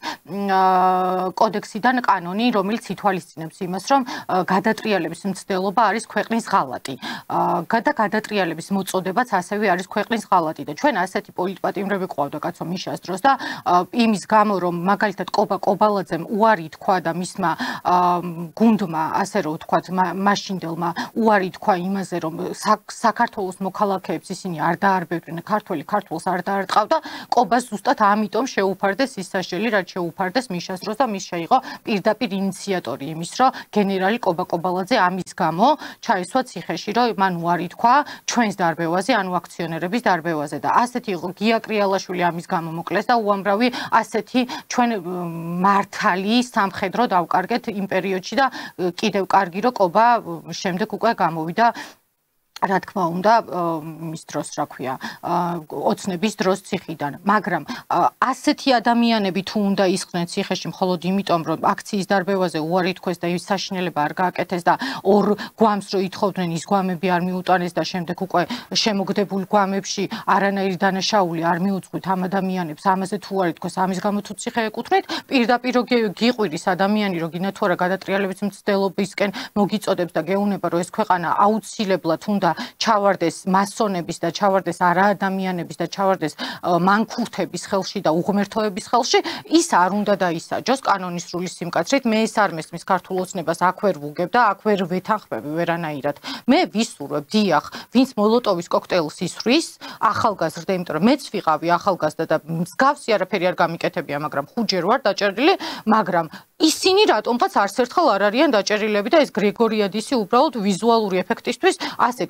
კოდექსიდან კანონი, რომელიც ითვალისწინებს იმას, რომ გადატრიალების მცდელობა არის ქვეყნის ღალატი. და გადატრიალების მოწოდებაც ასევე არის ქვეყნის ღალატი და ჩვენ ასეთი პოლიტპატიმრები ყავდა კაცო მიშას დროს და იმის გამო, რომ მაგალითად კობა კობალაძემ უარი თქვა და მისმა გუნდმა, ასე რომ ვთქვათ, მაშინდელმა უარი თქვა იმაზე, რომ საქართველოს მოქალაქეებს ისინი არ დაარბევდნენ, ქართველს არ დაარტყავდა, კობას ზუსტად ამიტომ შეუფარდეს ის საშელი, რაც შეუფარდეს მიშას დროს და მის შეიღო პირდაპირ ინიციატორი იმის, რომ გენერალი კობა კობალაძე ამის გამო ჩაისვა ციხეში, რომ მან უარი თქვა ჩვენს დარბევაზე, ანუ აქციონერების დარბევაზე და ასეთი იყო გია კრიალაშვილი ამის გამო მოკლეს და უამრავი ასეთი ჩვენ მართალი სამხედრო დავკარგეთ იმ პერიოდში და კიდევ კარგი რომ კობა შემდეგ უკვე გამოვიდა რა თქმა უნდა მის დროს რა ქვია ოცნების დროს ციხიდან მაგრამ ასეთი ადამიანები თუ უნდა ისხდნენ ციხეში მხოლოდ იმიტომ რომ აქციის დარბევაზე უარი თქვეს და ის საშინელება არ გააკეთეს და ორ გვამს რო ითხოვდნენ ის გვამები არ მიუტანეს და შემდეგ უკვე შემოგდებულ გვამებში არანაირი დანაშაული არ მიუძღვით ამ ადამიანებს ამაზე თუ უარი თქვეს ამის გამო თუ ციხე ეკუთვნით პირდაპირ რო გიყვირის ადამიანი რო გინდა თუ არა გადატრიალების მცდელობისკენ მოგიწოდებს და გეუბნება რომ ეს ქვეყანა აუცილებლად უნდა ჩავარდეს მასონების და ჩავარდეს არაადამიანების და ჩავარდეს მანქურთების ხელში და უღმერთოების ხელში ის არ უნდა დაისაჯოს კანონის სრული სიმკაცრით მე ეს არ მესმის ქართულ ოცნებას აქ ვერ ვუგებ და აქ ვერ ვეთანხმები ვერანაირად მე ვისურვებ დიახ ვინც მოლოტოვის კოქტეილს ისვრის ახალგაზრდა იმიტომ რომ მეც ვიყავი ახალგაზრდა და მსგავსი არაფერი არ გამიკეთებია მაგრამ ხუჯერ ვარ დაჭერილი მაგრამ ისინი რატომღაც არც ერთხელ არ არიან დაჭეrilები და ეს გრიგორიადისი უბრალოდ ვიზუალური ეფექტისთვის ასე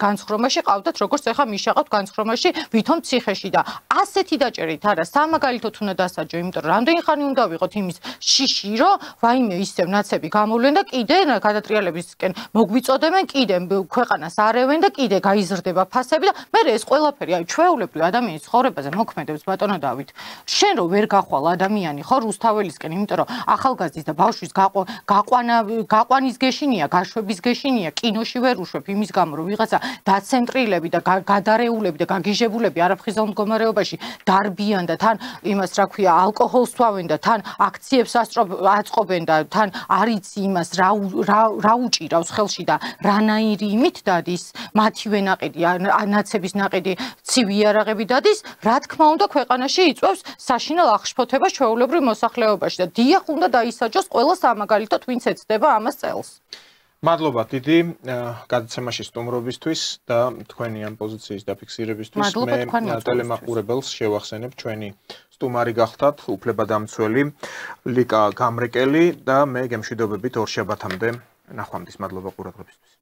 განცხრომაში ყავდათ, როგორც ეხა მიშაყავთ განცხრომაში, ვითომ ციხეში და ასეთი დაჭერით არა, სამაგალითოდ უნდა დასაჯო, იმიტომ რომ რამდენი ხანი უნდა ვიყოთ იმის შიში, რომ ვაიმე ისევ ნაცები გამოვლენ და კიდე გადატრიალებისკენ მოგვიწოდებენ, კიდე ქვეყანას არევენ და კიდე გაიზრდება ფასები და მე ეს ყველაფერი აი ჩვეულებრივ ადამიანის ცხოვრებაზე მოქმედებს ბატონო დავით. შენ რო ვერ გახვალ ადამიანი ხო რუსთაველისკენ, იმიტომ რომ ახალგაზრდის და ბავშვის გაყვანის გეშინია, გაშვების გეშინია, კინოში ვერ უშვებ იმის გამო რომ ვიღაცა დაცენტრილები და გადარეულები და გაგიჟებულები არაფხიზელ მდგომარეობაში დარბიან და თან იმას რა ქვია ალკოჰოლს თვავენ და თან აქციებს აწყობენ და თან არიცი იმას რა უჭირავს ხელში და რანაირი იმით დადის მათივე ნაყიდი ნაცების ნაყიდი ცივი იარაღები დადის რა თქმა უნდა ქვეყანაში იწვევს საშინელ აღშფოთებას ჩვეულებრივ მოსახლეობაში და დიახ უნდა დაისაჯოს ყველა სამაგალითოდ ვინც ეცდება ამას წელს. მადლობა დიდი გადაცემაში სტუმრობისთვის და თქვენი ამ პოზიციის დაფიქსირებისთვის. მე ტელემაყურებელს შევახსენებ ჩვენი სტუმარი გახდათ უფლებადამცველი ლიკა გამრეკელი და მე გემშვიდობებით ორ შაბათამდე ნახვამდის. მადლობა ყურადღებისთვის.